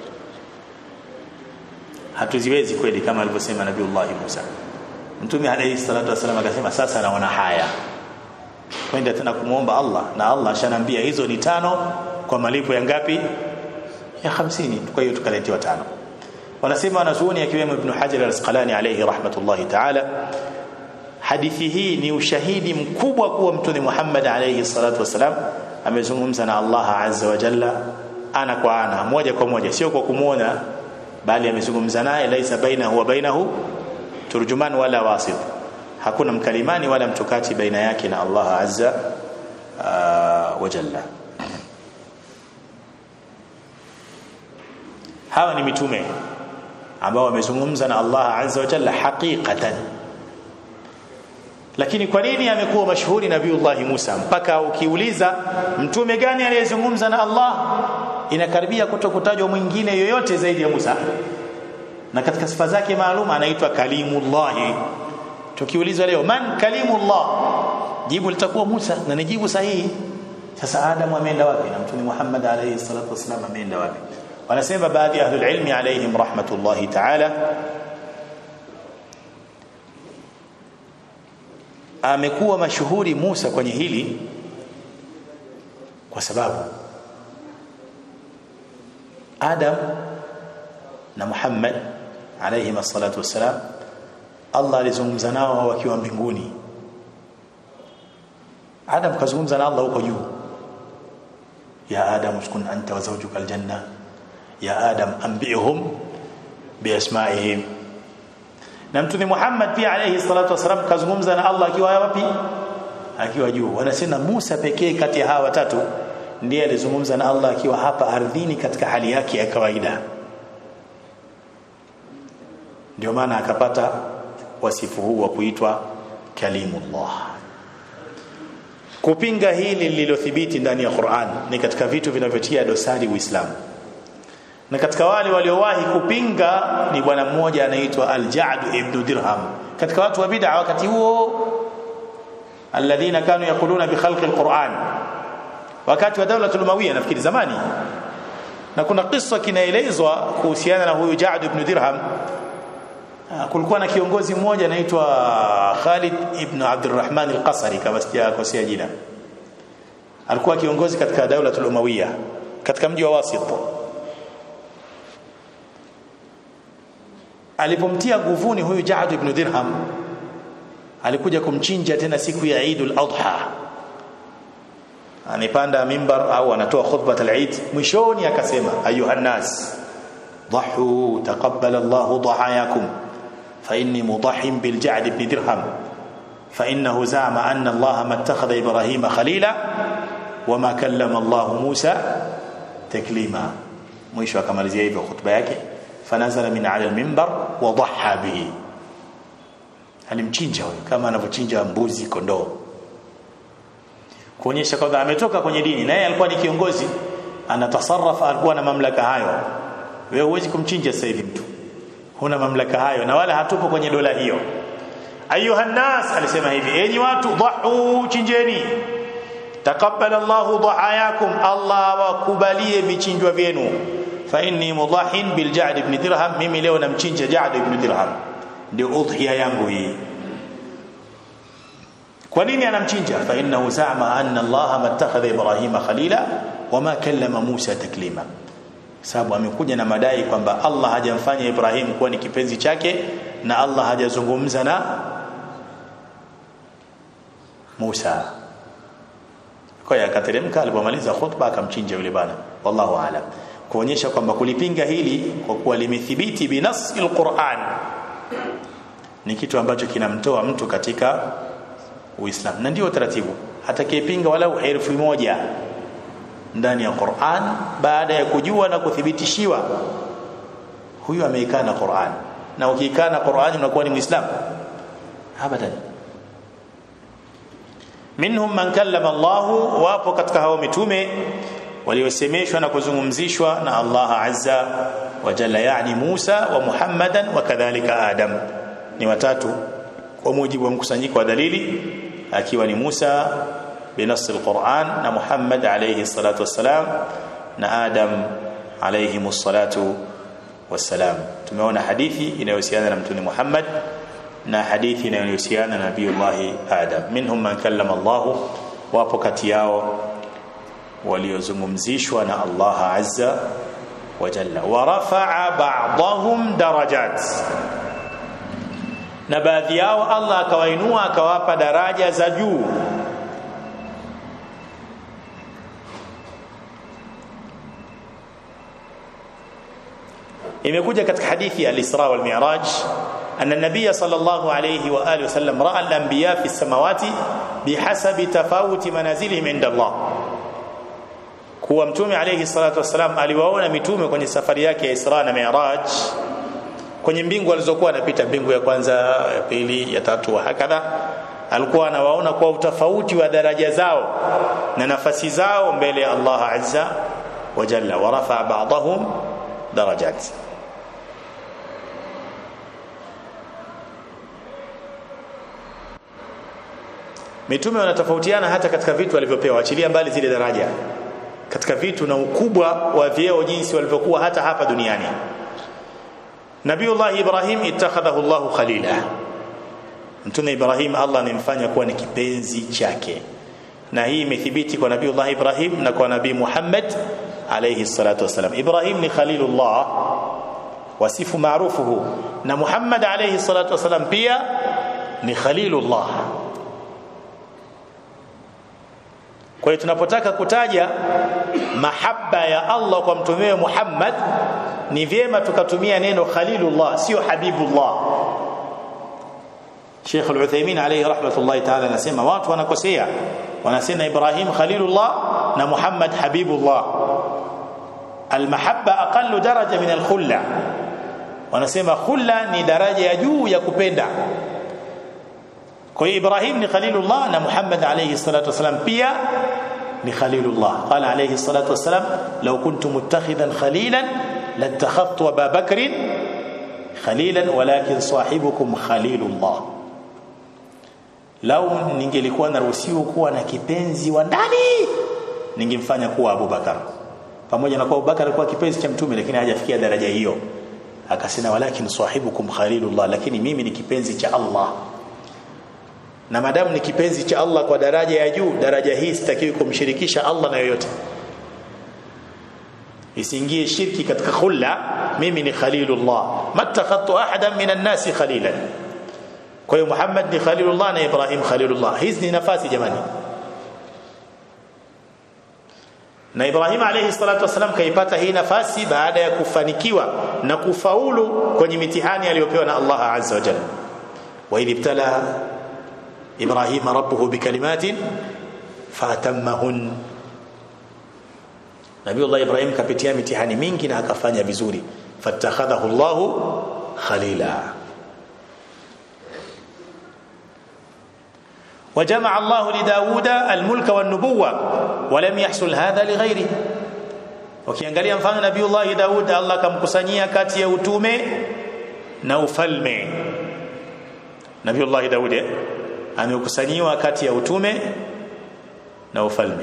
Hatuziwezi kweli kama alivyosema Nabiiullah Musa. Mtume alayhi salatu wasallam akasema, sasa naona haya kwenda tena kumuomba Allah, na Allah ashanambia hizo ni tano kwa malipo ya ngapi? Ya hamsini. Kwa hiyo tukaletewa tano. Wanasema wanazuoni akiwemo Ibn Hajar al-Asqalani alayhi rahmatullahi ta'ala, hadithi hii ni ushahidi mkubwa kuwa Mtume Muhammad alayhi salatu wasalam amezungumza na Allah azza wa jalla ana kwa ana, moja kwa moja, sio kwa kumuona, bali amezungumza naye. Laisa bainahu wa bainahu turjuman wala wasit, hakuna mkalimani wala mtukati baina yake na Allah azza uh, wa jalla. Hawa ni mitume ambao wamezungumza na Allah azza wa jalla haqiqatan. Lakini kwa nini amekuwa mashuhuri Nabiiullah Musa mpaka ukiuliza mtume gani aliyezungumza na Allah inakaribia kutokutajwa mwingine yoyote zaidi ya Musa? na katika sifa zake maalum anaitwa kalimullah. Tukiulizwa leo man kalimullah, jibu litakuwa Musa, na ni jibu sahihi. Sasa Adam ameenda wapi na Mtume Muhammad alayhi salatu wasallam ameenda wapi? Wanasema baadhi ya ahlul ilmi alayhim rahmatullahi ta'ala, amekuwa mashuhuri Musa kwenye hili kwa sababu Adam na Muhammad alayhi salatu wasalam Allah alizungumza nao wakiwa mbinguni. Adam kazungumza na Allah huko juu, ya Adam uskun anta wa zawjuka aljanna, ya Adam anbi'hum biasma'ihim. Na Mtume Muhammad pia alayhi salatu wasalam kazungumza na Allah akiwa wapi? Akiwa juu. Wanasema Musa pekee kati ya hawa watatu ndiye alizungumza na Allah akiwa hapa ardhini katika hali yake ya kawaida. Ndio maana akapata wasifu huu wa kuitwa kalimullah. Kupinga hili lililothibiti ndani ya Qur'an ni katika vitu vinavyotia dosari Uislamu. Na katika wale waliowahi kupinga ni bwana mmoja anaitwa Al-Ja'd ibn Dirham, katika watu wa bid'a wakati huo, alladhina kanu yaquluna bi khalqi al-Qur'an, wakati wa dawla al-Umayyah nafikiri zamani. Na kuna kisa kinaelezwa kuhusiana na huyu Ja'd ibn Dirham. Kulikuwa na kiongozi mmoja anaitwa Khalid ibn Abdurrahman al-Qasri, kama sijakosea jina. Alikuwa kiongozi katika dawla al-Umayyah katika mji wa Wasit. Alipomtia nguvuni huyu Ja'd ibn Dirham, alikuja kumchinja tena siku ya Eid al-Adha. Anipanda mimbar au anatoa khutbah al-Eid, mwishoni akasema ayuhan nas dhahu taqabbala Allahu dhahayakum fa inni mudahhim bil Ja'd ibn Dirham fa innahu za'ama anna Allah ma ittakhadha Ibrahima khalila wa ma kallama Allah Musa taklima. Mwisho akamalizia hivyo khutbah yake, fanazala min ala al-minbar wa dhaha bihi. Alimchinja huyo kama anavyochinja mbuzi, kondoo, kuonyesha kwamba ametoka kwenye dini, na yeye alikuwa ni kiongozi, anatasarrafa, alikuwa na mamlaka hayo. Wewe huwezi kumchinja sasa hivi mtu, huna mamlaka hayo, na wala hatupo kwenye dola hiyo. Ayuhan nas, alisema hivi, enyi watu, dhahu, chinjeni, taqabbala Allahu dhahayakum, Allah wakubalie vichinjwa vyenu, fa inni mudahin bil Ja'd ibn Dirham, mimi leo namchinja Ja'd ibn Dirham, ndio udhiya yangu hii. Kwa nini anamchinja? Fa innahu za'ama anna Allah mattakhadha Ibrahima khalila wama kallama Musa taklima. Sababu amekuja na madai kwamba Allah hajamfanya Ibrahim kuwa ni kipenzi chake na Allah hajazungumza na Musa. Kwa hiyo akateremka, alipomaliza khutba akamchinja yule bwana, wallahu aalam, kuonyesha kwamba kulipinga hili kwa kuwa limethibiti binasi al-Qur'an ni kitu ambacho kinamtoa mtu katika Uislamu. Na ndio taratibu, atakayepinga walau herufi moja ndani ya Qur'an baada ya kujua na kuthibitishiwa, huyu ameikana Qur'an. Na ukiikana Qur'an unakuwa ni Muislamu abadan. Minhum man kallama Allah, wapo katika hao mitume waliosemeshwa na kuzungumzishwa na Allah azza wa jalla, yani Musa wa Muhammadan wa kadhalika Adam. Ni watatu kwa mujibu wa mkusanyiko wa dalili, akiwa ni Musa binasi al-Qur'an na Muhammad alayhi salatu wassalam na Adam alayhi salatu wassalam. Tumeona hadithi inayohusiana na mtume Muhammad na hadithi inayohusiana na Nabiiullah Adam. Minhum man kallama Allah, wapo kati yao waliozungumzishwa na Allah azza wa jalla. Wa rafa'a ba'dahum darajat, na baadhi yao Allah akawainua akawapa daraja za juu. Imekuja katika hadithi ya al-Isra wal Mi'raj anna an-nabiy sallallahu alayhi wa alihi wasallam ra'a al-anbiya fi as-samawati bihasabi tafawuti manazilihim inda Allah, kuwa mtume alayhi salatu wasallam aliwaona mitume kwenye safari yake ya Isra na Mi'raj kwenye mbingu alizokuwa anapita, mbingu ya kwanza, ya pili, ya tatu, wa hakadha. Alikuwa anawaona kwa utofauti wa daraja zao na nafasi zao mbele ya Allah azza wa jalla. Wa rafa'a ba'dahum darajat. Mitume wanatofautiana hata katika vitu walivyopewa, achilia mbali zile daraja, katika vitu na ukubwa wa vyeo jinsi walivyokuwa hata hapa duniani. Nabiullah Ibrahim ittakhadhahu Allah khalila. Mtume Ibrahim Allah anemfanya kuwa ni kipenzi chake. Na hii imethibiti kwa Nabiullah Ibrahim na kwa Nabii Muhammad alayhi salatu wasalam. Ibrahim ni khalilullah, wasifu maarufu huu, na Muhammad alayhi salatu wasalam pia ni khalilullah. Kwa hiyo tunapotaka kutaja mahaba ya Allah kwa mtume Muhammad, ni vyema tukatumia neno khalilullah, sio habibullah. Sheikh Al-Uthaymeen alayhi rahmatullahi ta'ala anasema watu wanakosea, wanasema Ibrahim khalilullah na Muhammad habibullah. Al-mahabba aqallu daraja min al-khulla. Wanasema khulla ni daraja ya juu ya kupenda. Kwa hiyo Ibrahim ni khalilullah na Muhammad alayhi salatu wasalam pia ni khalilullah. Qala alayhi salatu wasalam law kuntu muttakhidan khalilan latakhadhtu Abu Bakr khalilan walakin sahibukum khalilullah. Lau ningelikuwa naruhusiwa kuwa na kipenzi wa ndani, ningemfanya kuwa Abu Bakar. Pamoja na kuwa Abu Bakar alikuwa kipenzi cha mtume, lakini hajafikia daraja hiyo. Akasema walakin sahibukum khalilullah, lakini mimi ni kipenzi cha Allah. Na madamu ni kipenzi cha Allah kwa daraja ya juu, daraja hii sitakiwi kumshirikisha Allah na yoyote. Isiingie shirki katika khulla. Mimi ni khalilullah, mattakhadtu ahadan minan nasi khalilan. Kwa hiyo Muhammad ni khalilullah na Ibrahim khalilullah. Hizi ni nafasi jamani. Na Ibrahim alayhi salatu wasalam kaipata hii nafasi baada ya kufanikiwa na kufaulu kwenye mitihani aliyopewa na Allah azza wa jalla. Wa idibtala Ibrahim rabbuhu bikalimatin fatammahun. Nabiullah Ibrahim kapitia mitihani mingi na akafanya vizuri. Fattakhadhahu Allahu khalila. وجمع الله لداود الملك والنبوة ولم يحصل هذا لغيره. Ukiangalia mfano Nabiullah Daud, Allah kamkusanyia kati ya utume na ufalme. Nabiullah Daud amekusanyiwa kati ya utume na ufalme.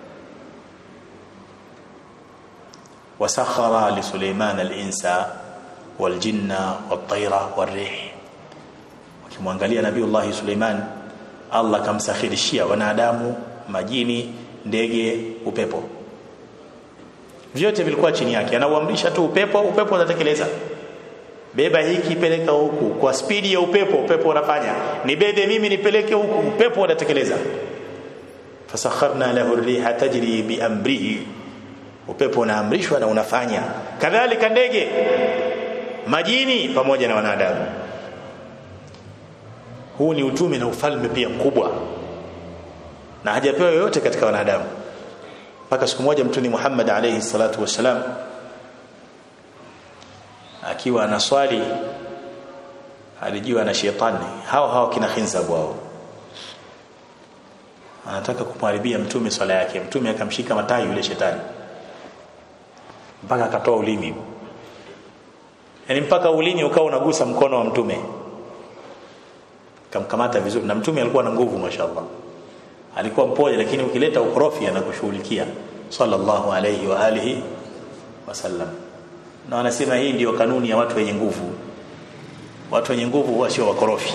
Wasakhara li Sulaiman al-insa wal-jinna wat-tayra war-rih. Ukimwangalia Nabiullah Sulaiman, Allah kamsakhirishia wanadamu, majini, ndege, upepo. Vyote vilikuwa chini yake. Anauamrisha tu upepo, upepo unatekeleza. Beba hiki peleka huku, kwa spidi ya upepo, upepo unafanya. Nibebe mimi nipeleke huku, upepo unatekeleza. Fasakharna lahu ar-riha tajri bi amrihi. Upepo unaamrishwa na unafanya. Kadhalika ndege, majini pamoja na wanadamu. Huu ni utume na ufalme pia mkubwa, na hajapewa yoyote katika wanadamu. Mpaka siku moja Mtume Muhammad alayhi salatu wasalam akiwa anaswali alijiwa na shetani, hao hao kina Khinzab wao, anataka kumharibia mtume swala yake. Mtume akamshika matai yule shetani mpaka akatoa ulimi, yani mpaka ulimi ukao unagusa mkono wa mtume. Kamkamata vizuri, na mtume alikuwa na nguvu mashaallah, alikuwa mpole, lakini ukileta ukorofi anakushughulikia sallallahu alayhi wa alihi wasallam. Na wanasema hii ndio kanuni ya watu wenye nguvu. Watu wenye nguvu huwa sio wakorofi,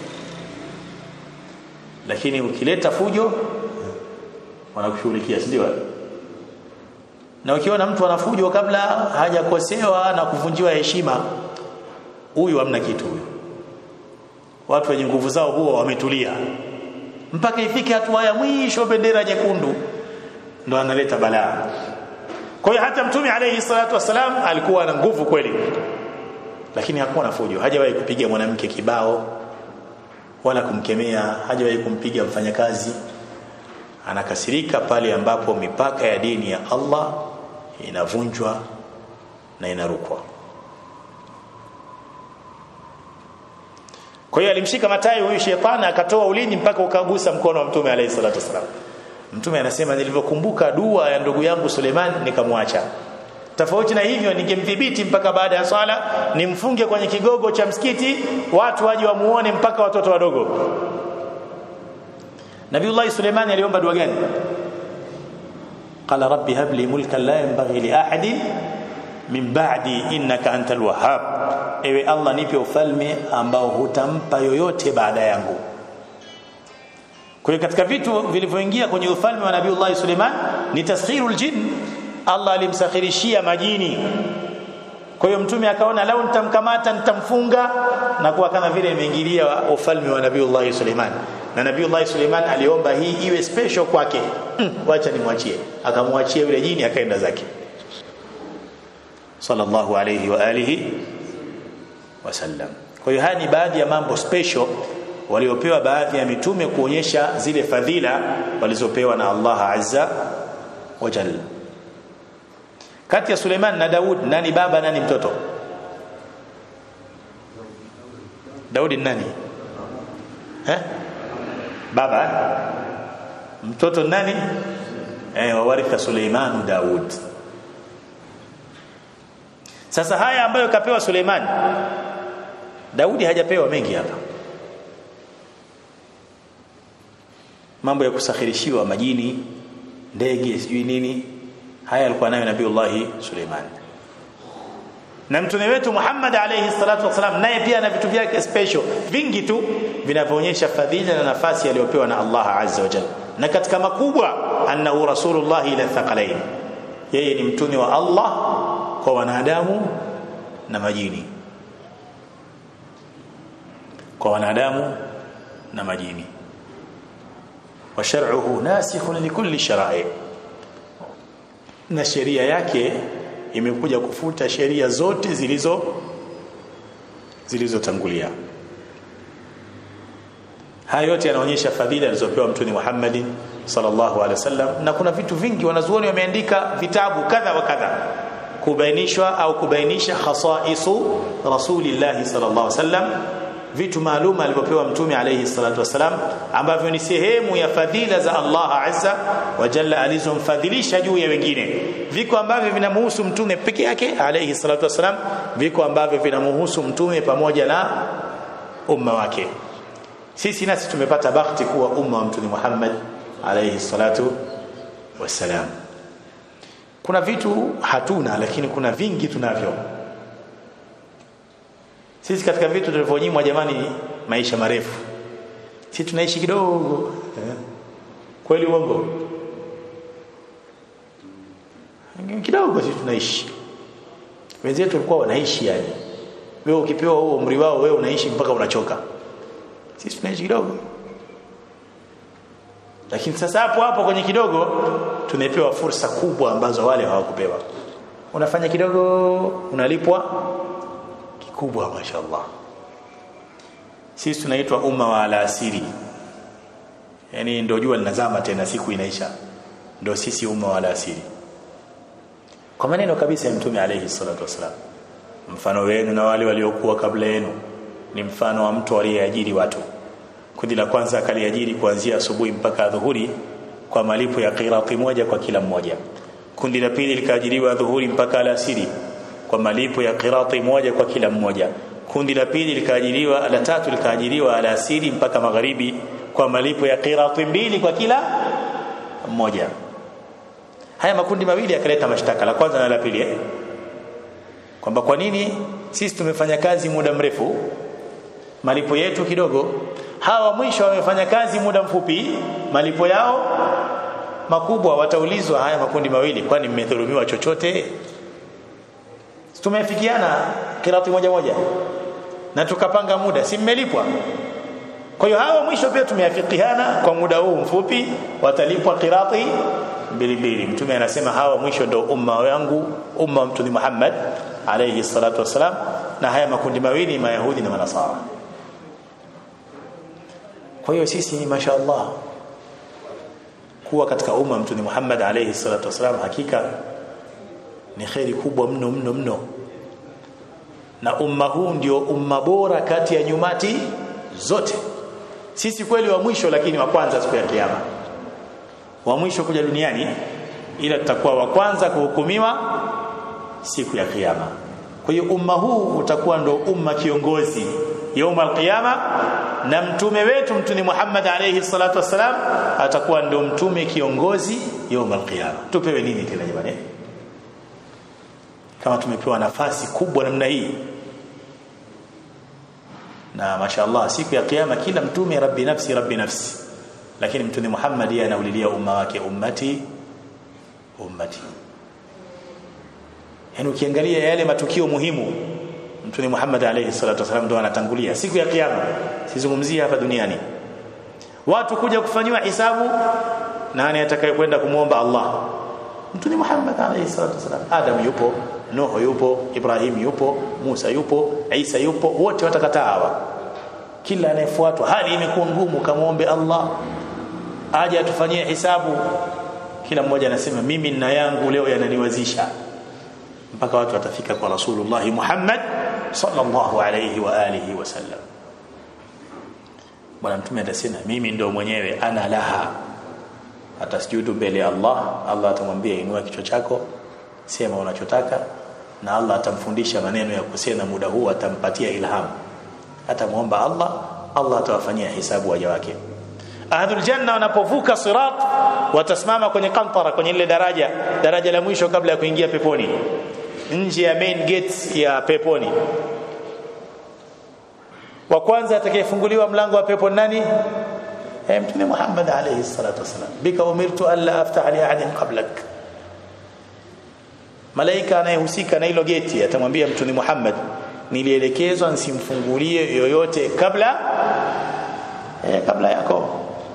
lakini ukileta fujo wanakushughulikia, si ndio? Na ukiona mtu anafujo kabla hajakosewa na kuvunjiwa heshima, huyu hamna kitu huyu. Watu wenye nguvu zao huwa wametulia mpaka ifike hatua ya mwisho, bendera nyekundu, ndo analeta balaa. Kwa hiyo hata Mtume alayhi salatu wasalam alikuwa na nguvu kweli, lakini hakuwa na fujo. Hajawahi kupiga mwanamke kibao wala kumkemea, hajawahi kumpiga mfanyakazi. Anakasirika pale ambapo mipaka ya dini ya Allah inavunjwa na inarukwa. Kwa hiyo alimshika matai huyu shetani, akatoa ulimi mpaka ukagusa mkono wa Mtume alayhi salatu wasalam. Mtume anasema nilivyokumbuka dua ya ndugu yangu Suleiman nikamwacha. Tofauti na hivyo ningemdhibiti mpaka baada ya swala, nimfunge kwenye kigogo cha msikiti, watu waje wamuone mpaka watoto wadogo. Nabiiullah Suleiman aliomba dua gani? Qala rabbi hab li mulkan la yanbaghi li ahadin min ba'di innaka antal wahhab, ewe Allah nipe ufalme ambao hutampa yoyote baada yangu. Kwa hiyo katika vitu vilivyoingia kwenye ufalme wa Nabiiullah Suleiman ni taskhirul jinn. Allah alimsakhirishia majini. Kwa hiyo mtume akaona lau nitamkamata nitamfunga na kuwa kama vile imeingilia ufalme wa Nabiiullah Suleiman. Na Nabiiullah Suleiman aliomba hii iwe special kwake. Mm, wacha nimwachie. Akamwachia yule jini akaenda zake. Sallallahu alayhi wa alihi wasallam. Kwa hiyo haya ni baadhi ya mambo special waliopewa baadhi ya mitume kuonyesha zile fadhila walizopewa na Allah Azza wa Jalla. Kati ya Suleiman na Daud nani baba nani mtoto? Daudi nani? Eh? Baba. Mtoto nani? Eh, wawaritha Suleiman Daud. Sasa haya ambayo kapewa Suleiman, Daudi hajapewa mengi hapa. Mambo ya kusakhirishiwa majini, ndege, sijui nini, haya alikuwa nayo Nabiiullah Suleiman. Na mtume wetu Muhammad alayhi salatu wasalam naye pia ana vitu vyake special vingi tu vinavyoonyesha fadhila na nafasi aliyopewa na Allah Azza wa Jalla. Na katika makubwa annahu rasulullah ila thaqalain, yeye ni mtume wa Allah kwa wanadamu na majini. Kwa wanadamu na majini. Wa shar'uhu nasikhun likulli shara'i, na sheria yake imekuja kufuta sheria zote zilizo zilizotangulia. Haya yote yanaonyesha fadhila alizopewa mtume Muhammad sallallahu alaihi wasallam. Na kuna vitu vingi wanazuoni wameandika vitabu kadha wa kadha kubainishwa au kubainisha khasaisu rasulillah sallallahu alaihi wasallam, vitu maalum alivyopewa mtume alayhi salatu wasalam ambavyo ni sehemu ya fadhila za Allah Azza wa Jalla alizomfadhilisha juu ya wengine. Viko ambavyo vinamhusu mtume peke yake alayhi salatu wasalam, viko ambavyo vinamhusu mtume pamoja na umma wake. Sisi nasi tumepata bahati kuwa umma wa mtume Muhammad alayhi salatu wasalam. Kuna vitu hatuna lakini kuna vingi tunavyo. Sisi katika vitu tulivyonyimwa jamani, maisha marefu. Sisi tunaishi kidogo. Eh? Kweli uongo? Kidogo sisi tunaishi. Wenzetu walikuwa wanaishi yani. Wewe ukipewa huo umri wao wewe unaishi mpaka unachoka. Sisi tunaishi kidogo. Lakini sasa hapo hapo kwenye kidogo tumepewa fursa kubwa ambazo wale hawakupewa. Unafanya kidogo unalipwa kubwa, mashaallah. Sisi tunaitwa umma wa alasiri. Yaani ndio jua linazama tena siku inaisha. Ndio sisi umma wa alasiri. Kwa maneno kabisa ya mtume alayhi salatu wasalam, mfano wenu na wale waliokuwa kabla yenu ni mfano wa mtu aliyeajiri watu. Kundi la kwanza akaliajiri kuanzia asubuhi mpaka adhuhuri kwa malipo ya qirati moja kwa kila mmoja. Kundi la pili likaajiriwa adhuhuri mpaka alasiri kwa malipo ya qirati moja kwa kila mmoja. Kundi la pili likaajiriwa, la tatu likaajiriwa alasiri mpaka magharibi kwa malipo ya qirati mbili kwa kila mmoja. Haya makundi mawili yakaleta mashtaka, la kwanza na la pili, eh? Kwamba kwa nini sisi tumefanya kazi muda mrefu malipo yetu kidogo, hawa mwisho wamefanya kazi muda mfupi malipo yao makubwa? Wataulizwa haya makundi mawili, kwani mmedhulumiwa chochote? Tumefikiana kirati moja moja na tukapanga muda, si mmelipwa? Kwa hiyo hawa mwisho pia tumeafikiana kwa muda huu mfupi watalipwa kirati mbili mbili. Mtume anasema hawa mwisho ndio umma wangu, umma wa mtume Muhammad alayhi salatu wasalam, na haya makundi mawili Mayahudi na Manasara. Kwa hiyo sisi ni mashaallah kuwa katika umma mtume Muhammad alayhi salatu wasalam, hakika ni khairi kubwa mno mno mno. Na umma huu ndio umma bora kati ya nyumati zote. Sisi kweli wa mwisho lakini wa kwanza siku ya kiyama. Wa mwisho kuja duniani, ila tutakuwa wa kwanza kuhukumiwa siku ya kiyama. Kwa hiyo umma huu utakuwa ndo umma kiongozi yaumul qiyama na mtume wetu mtume Muhammad alayhi salatu wasalam atakuwa ndio mtume kiongozi يوم القيامه. Tupewe nini tena jamani? Kama tumepewa nafasi kubwa namna hii. Na mashaallah siku ya kiyama kila mtume rabbi nafsi rabbi nafsi, lakini mtume Muhammad yeye anaulilia umma wake ummati ummati. Yani ukiangalia yale matukio muhimu mtume Muhammad alayhi salatu wasallam ndo anatangulia siku ya kiyama, sizungumzia hapa duniani. Watu kuja kufanywa hisabu, nani atakayekwenda kumuomba Allah? Mtume Muhammad alayhi salatu wasallam. Adam yupo, Nuh yupo, Ibrahim yupo, Musa yupo, Isa yupo, wote watakataa hawa. Kila anayefuatwa hali imekuwa ngumu, kamuombe Allah aje atufanyie hisabu. Kila mmoja anasema mimi nina yangu leo yananiwazisha, mpaka watu watafika kwa Rasulullah Muhammad sallallahu alayhi wa alihi wasallam. Bwana mtume atasema mimi ndio mwenyewe, ana laha. Atasujudu mbele ya Allah, Allah atamwambia inua kichwa chako, sema unachotaka, na Allah atamfundisha maneno ya kusema. Muda huu atampatia ilham, atamuomba Allah, Allah atawafanyia hisabu waja wake. Ahlul janna wanapovuka sirat watasimama kwenye kantara, kwenye ile daraja daraja la mwisho kabla ya kuingia peponi, nje ya main gate ya peponi. Wa kwanza atakayefunguliwa mlango wa pepo nani? Eh, mtume Muhammad alayhi salatu wasalam. Bika umirtu alla aftaha li ahadin qablak. Malaika anayehusika na hilo geti atamwambia mtume Muhammad, nilielekezwa nisimfungulie yoyote kabla eh, kabla yako.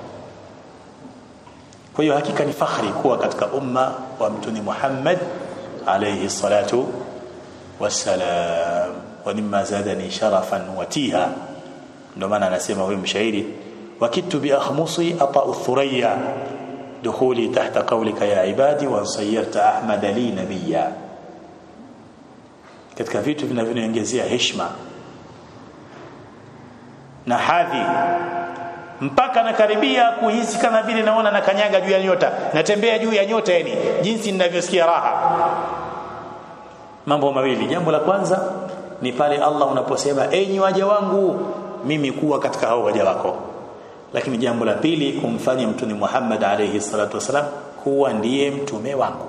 Kwa hiyo hakika ni fakhri kuwa katika umma wa mtume Muhammad alayhi salatu wassalam. Wa mimma zadani sharafan watiha, ndio maana anasema huyu mshairi, wakitu bi akhmusi ata'u thuraya dukhuli tahta qawlika ya ibadi wa sayyarta ahmad li nabiyya. Katika vitu vinavyoniongezea heshima na hadhi, mpaka nakaribia kuhisi kama vile naona nakanyaga juu ya nyota, natembea juu ya nyota, yani jinsi ninavyosikia raha. Mambo mawili. Jambo la kwanza ni pale Allah unaposema enyi waja wangu, mimi kuwa katika hao waja wako. Lakini jambo la pili, kumfanya mtume Muhammad alayhi salatu wasalam kuwa ndiye mtume wangu.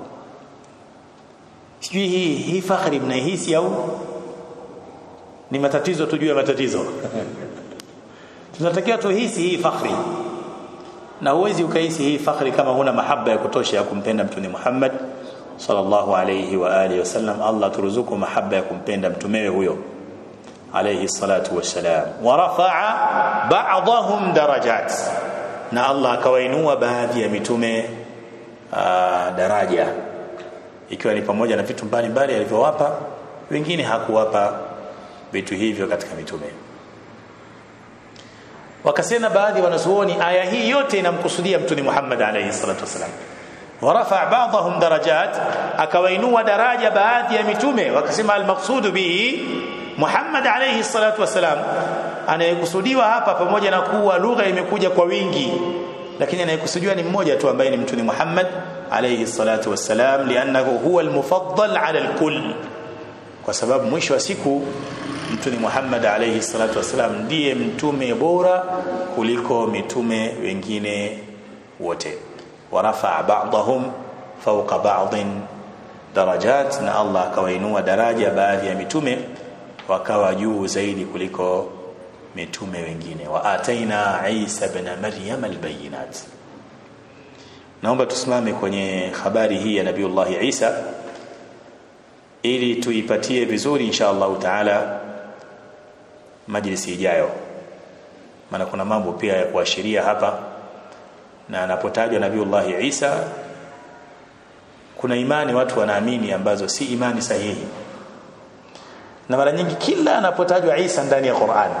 Sijui hii hii fakhri mnahisi au ni matatizo? Tujue matatizo. Tunatakiwa tuhisi hii fakhri, na huwezi ukahisi hii fakhri kama huna mahaba ya kutosha ya kumpenda mtume Muhammad sallallahu alayhi wa alihi wasallam. Allah turuzuku mahaba ya kumpenda mtumewe huyo alayhi salatu wassalam. Wa rafa'a ba'dahum darajat, na Allah akawainua baadhi ya mitume aa, daraja, ikiwa ni pamoja na vitu mbalimbali alivyowapa wengine, hakuwapa vitu hivyo katika mitume. Wakasema baadhi wanazuoni aya hii yote inamkusudia mtume Muhammad alayhi salatu wasalam. Wa rafa'a ba'dahum darajat, akawainua daraja baadhi ya mitume. Wakasema al-maqsudu bihi Muhammad alayhi salatu wasalam, anayekusudiwa hapa pamoja na kuwa lugha imekuja kwa wingi, lakini anayekusudiwa ni mmoja tu ambaye ni mtume Muhammad alayhi salatu wasalam, li'annahu huwa al-mufaddal 'ala al-kull, kwa sababu mwisho wa siku mtume Muhammad alayhi salatu wasalam ndiye mtume bora kuliko mitume wengine wote. Wa rafa'a ba'dahum fawqa ba'din darajat, na Allah akawainua daraja baadhi ya mitume wakawa juu zaidi kuliko mitume wengine. Wa ataina Isa ibn Maryam albayinat. Naomba tusimame kwenye habari hii ya Nabiiullah Isa ili tuipatie vizuri insha Allah taala majlisi ijayo, maana kuna mambo pia ya kuashiria hapa. Na anapotajwa Nabiiullah Isa, kuna imani watu wanaamini ambazo si imani sahihi, na mara nyingi kila anapotajwa Isa ndani ya Qur'an,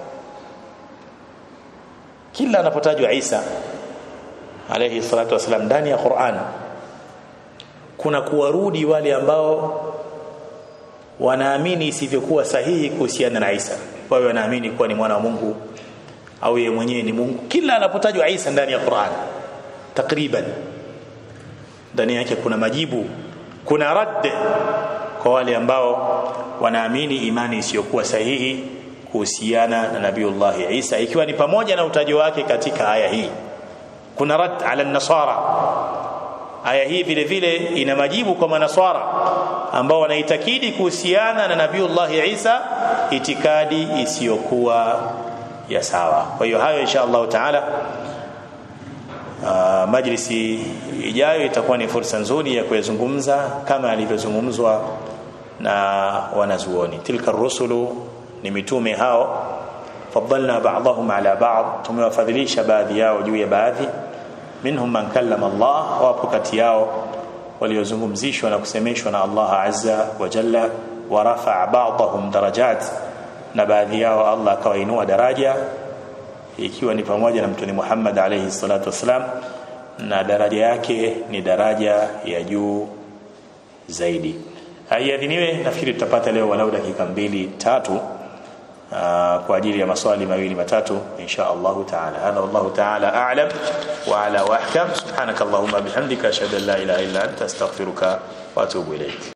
kila anapotajwa Isa alayhi salatu wasalam ndani ya Qur'an, kuna kuwarudi wale ambao wanaamini isivyokuwa sahihi kuhusiana na Isa. Wao wanaamini kuwa ni mwana wa Mungu au yeye mwenyewe ni Mungu. Kila anapotajwa Isa ndani ya Qur'an, takriban ndani yake kuna majibu, kuna radd kwa wale ambao wanaamini imani isiyokuwa sahihi kuhusiana na Nabiiullah Isa, ikiwa ni pamoja na utajo wake katika aya hii. Kuna rad ala an-nasara. Aya hii vile vile ina majibu kwa manaswara ambao wanaitakidi kuhusiana na Nabiiullah Isa itikadi isiyokuwa ya sawa. Kwa hiyo hayo insha Allah taala Uh, majlisi ijayo itakuwa ni fursa nzuri ya kuyazungumza kama alivyozungumzwa na wanazuoni. Tilka rusulu, ni mitume hao, faddalna ba'dahum ala ba'd, tumewafadhilisha baadhi yao juu ya baadhi. Minhum man kallama Allah, wapo kati yao waliozungumzishwa na kusemeshwa na Allah azza wa jalla. Wa rafa'a ba'dahum darajat, na baadhi yao Allah akawainua daraja, ikiwa ni pamoja na Mtume Muhammad alayhi salatu wasalam, na daraja yake ni daraja ya juu zaidi. Haiadhiniwe, nafikiri tutapata leo walau dakika mbili tatu kwa ajili ya maswali mawili matatu insha Allah taala. Hadha wallahu taala a'lam wa ala wa ahkam. Subhanakallahumma bihamdika ashhadu an la ilaha illa anta astaghfiruka wa atubu ilayk.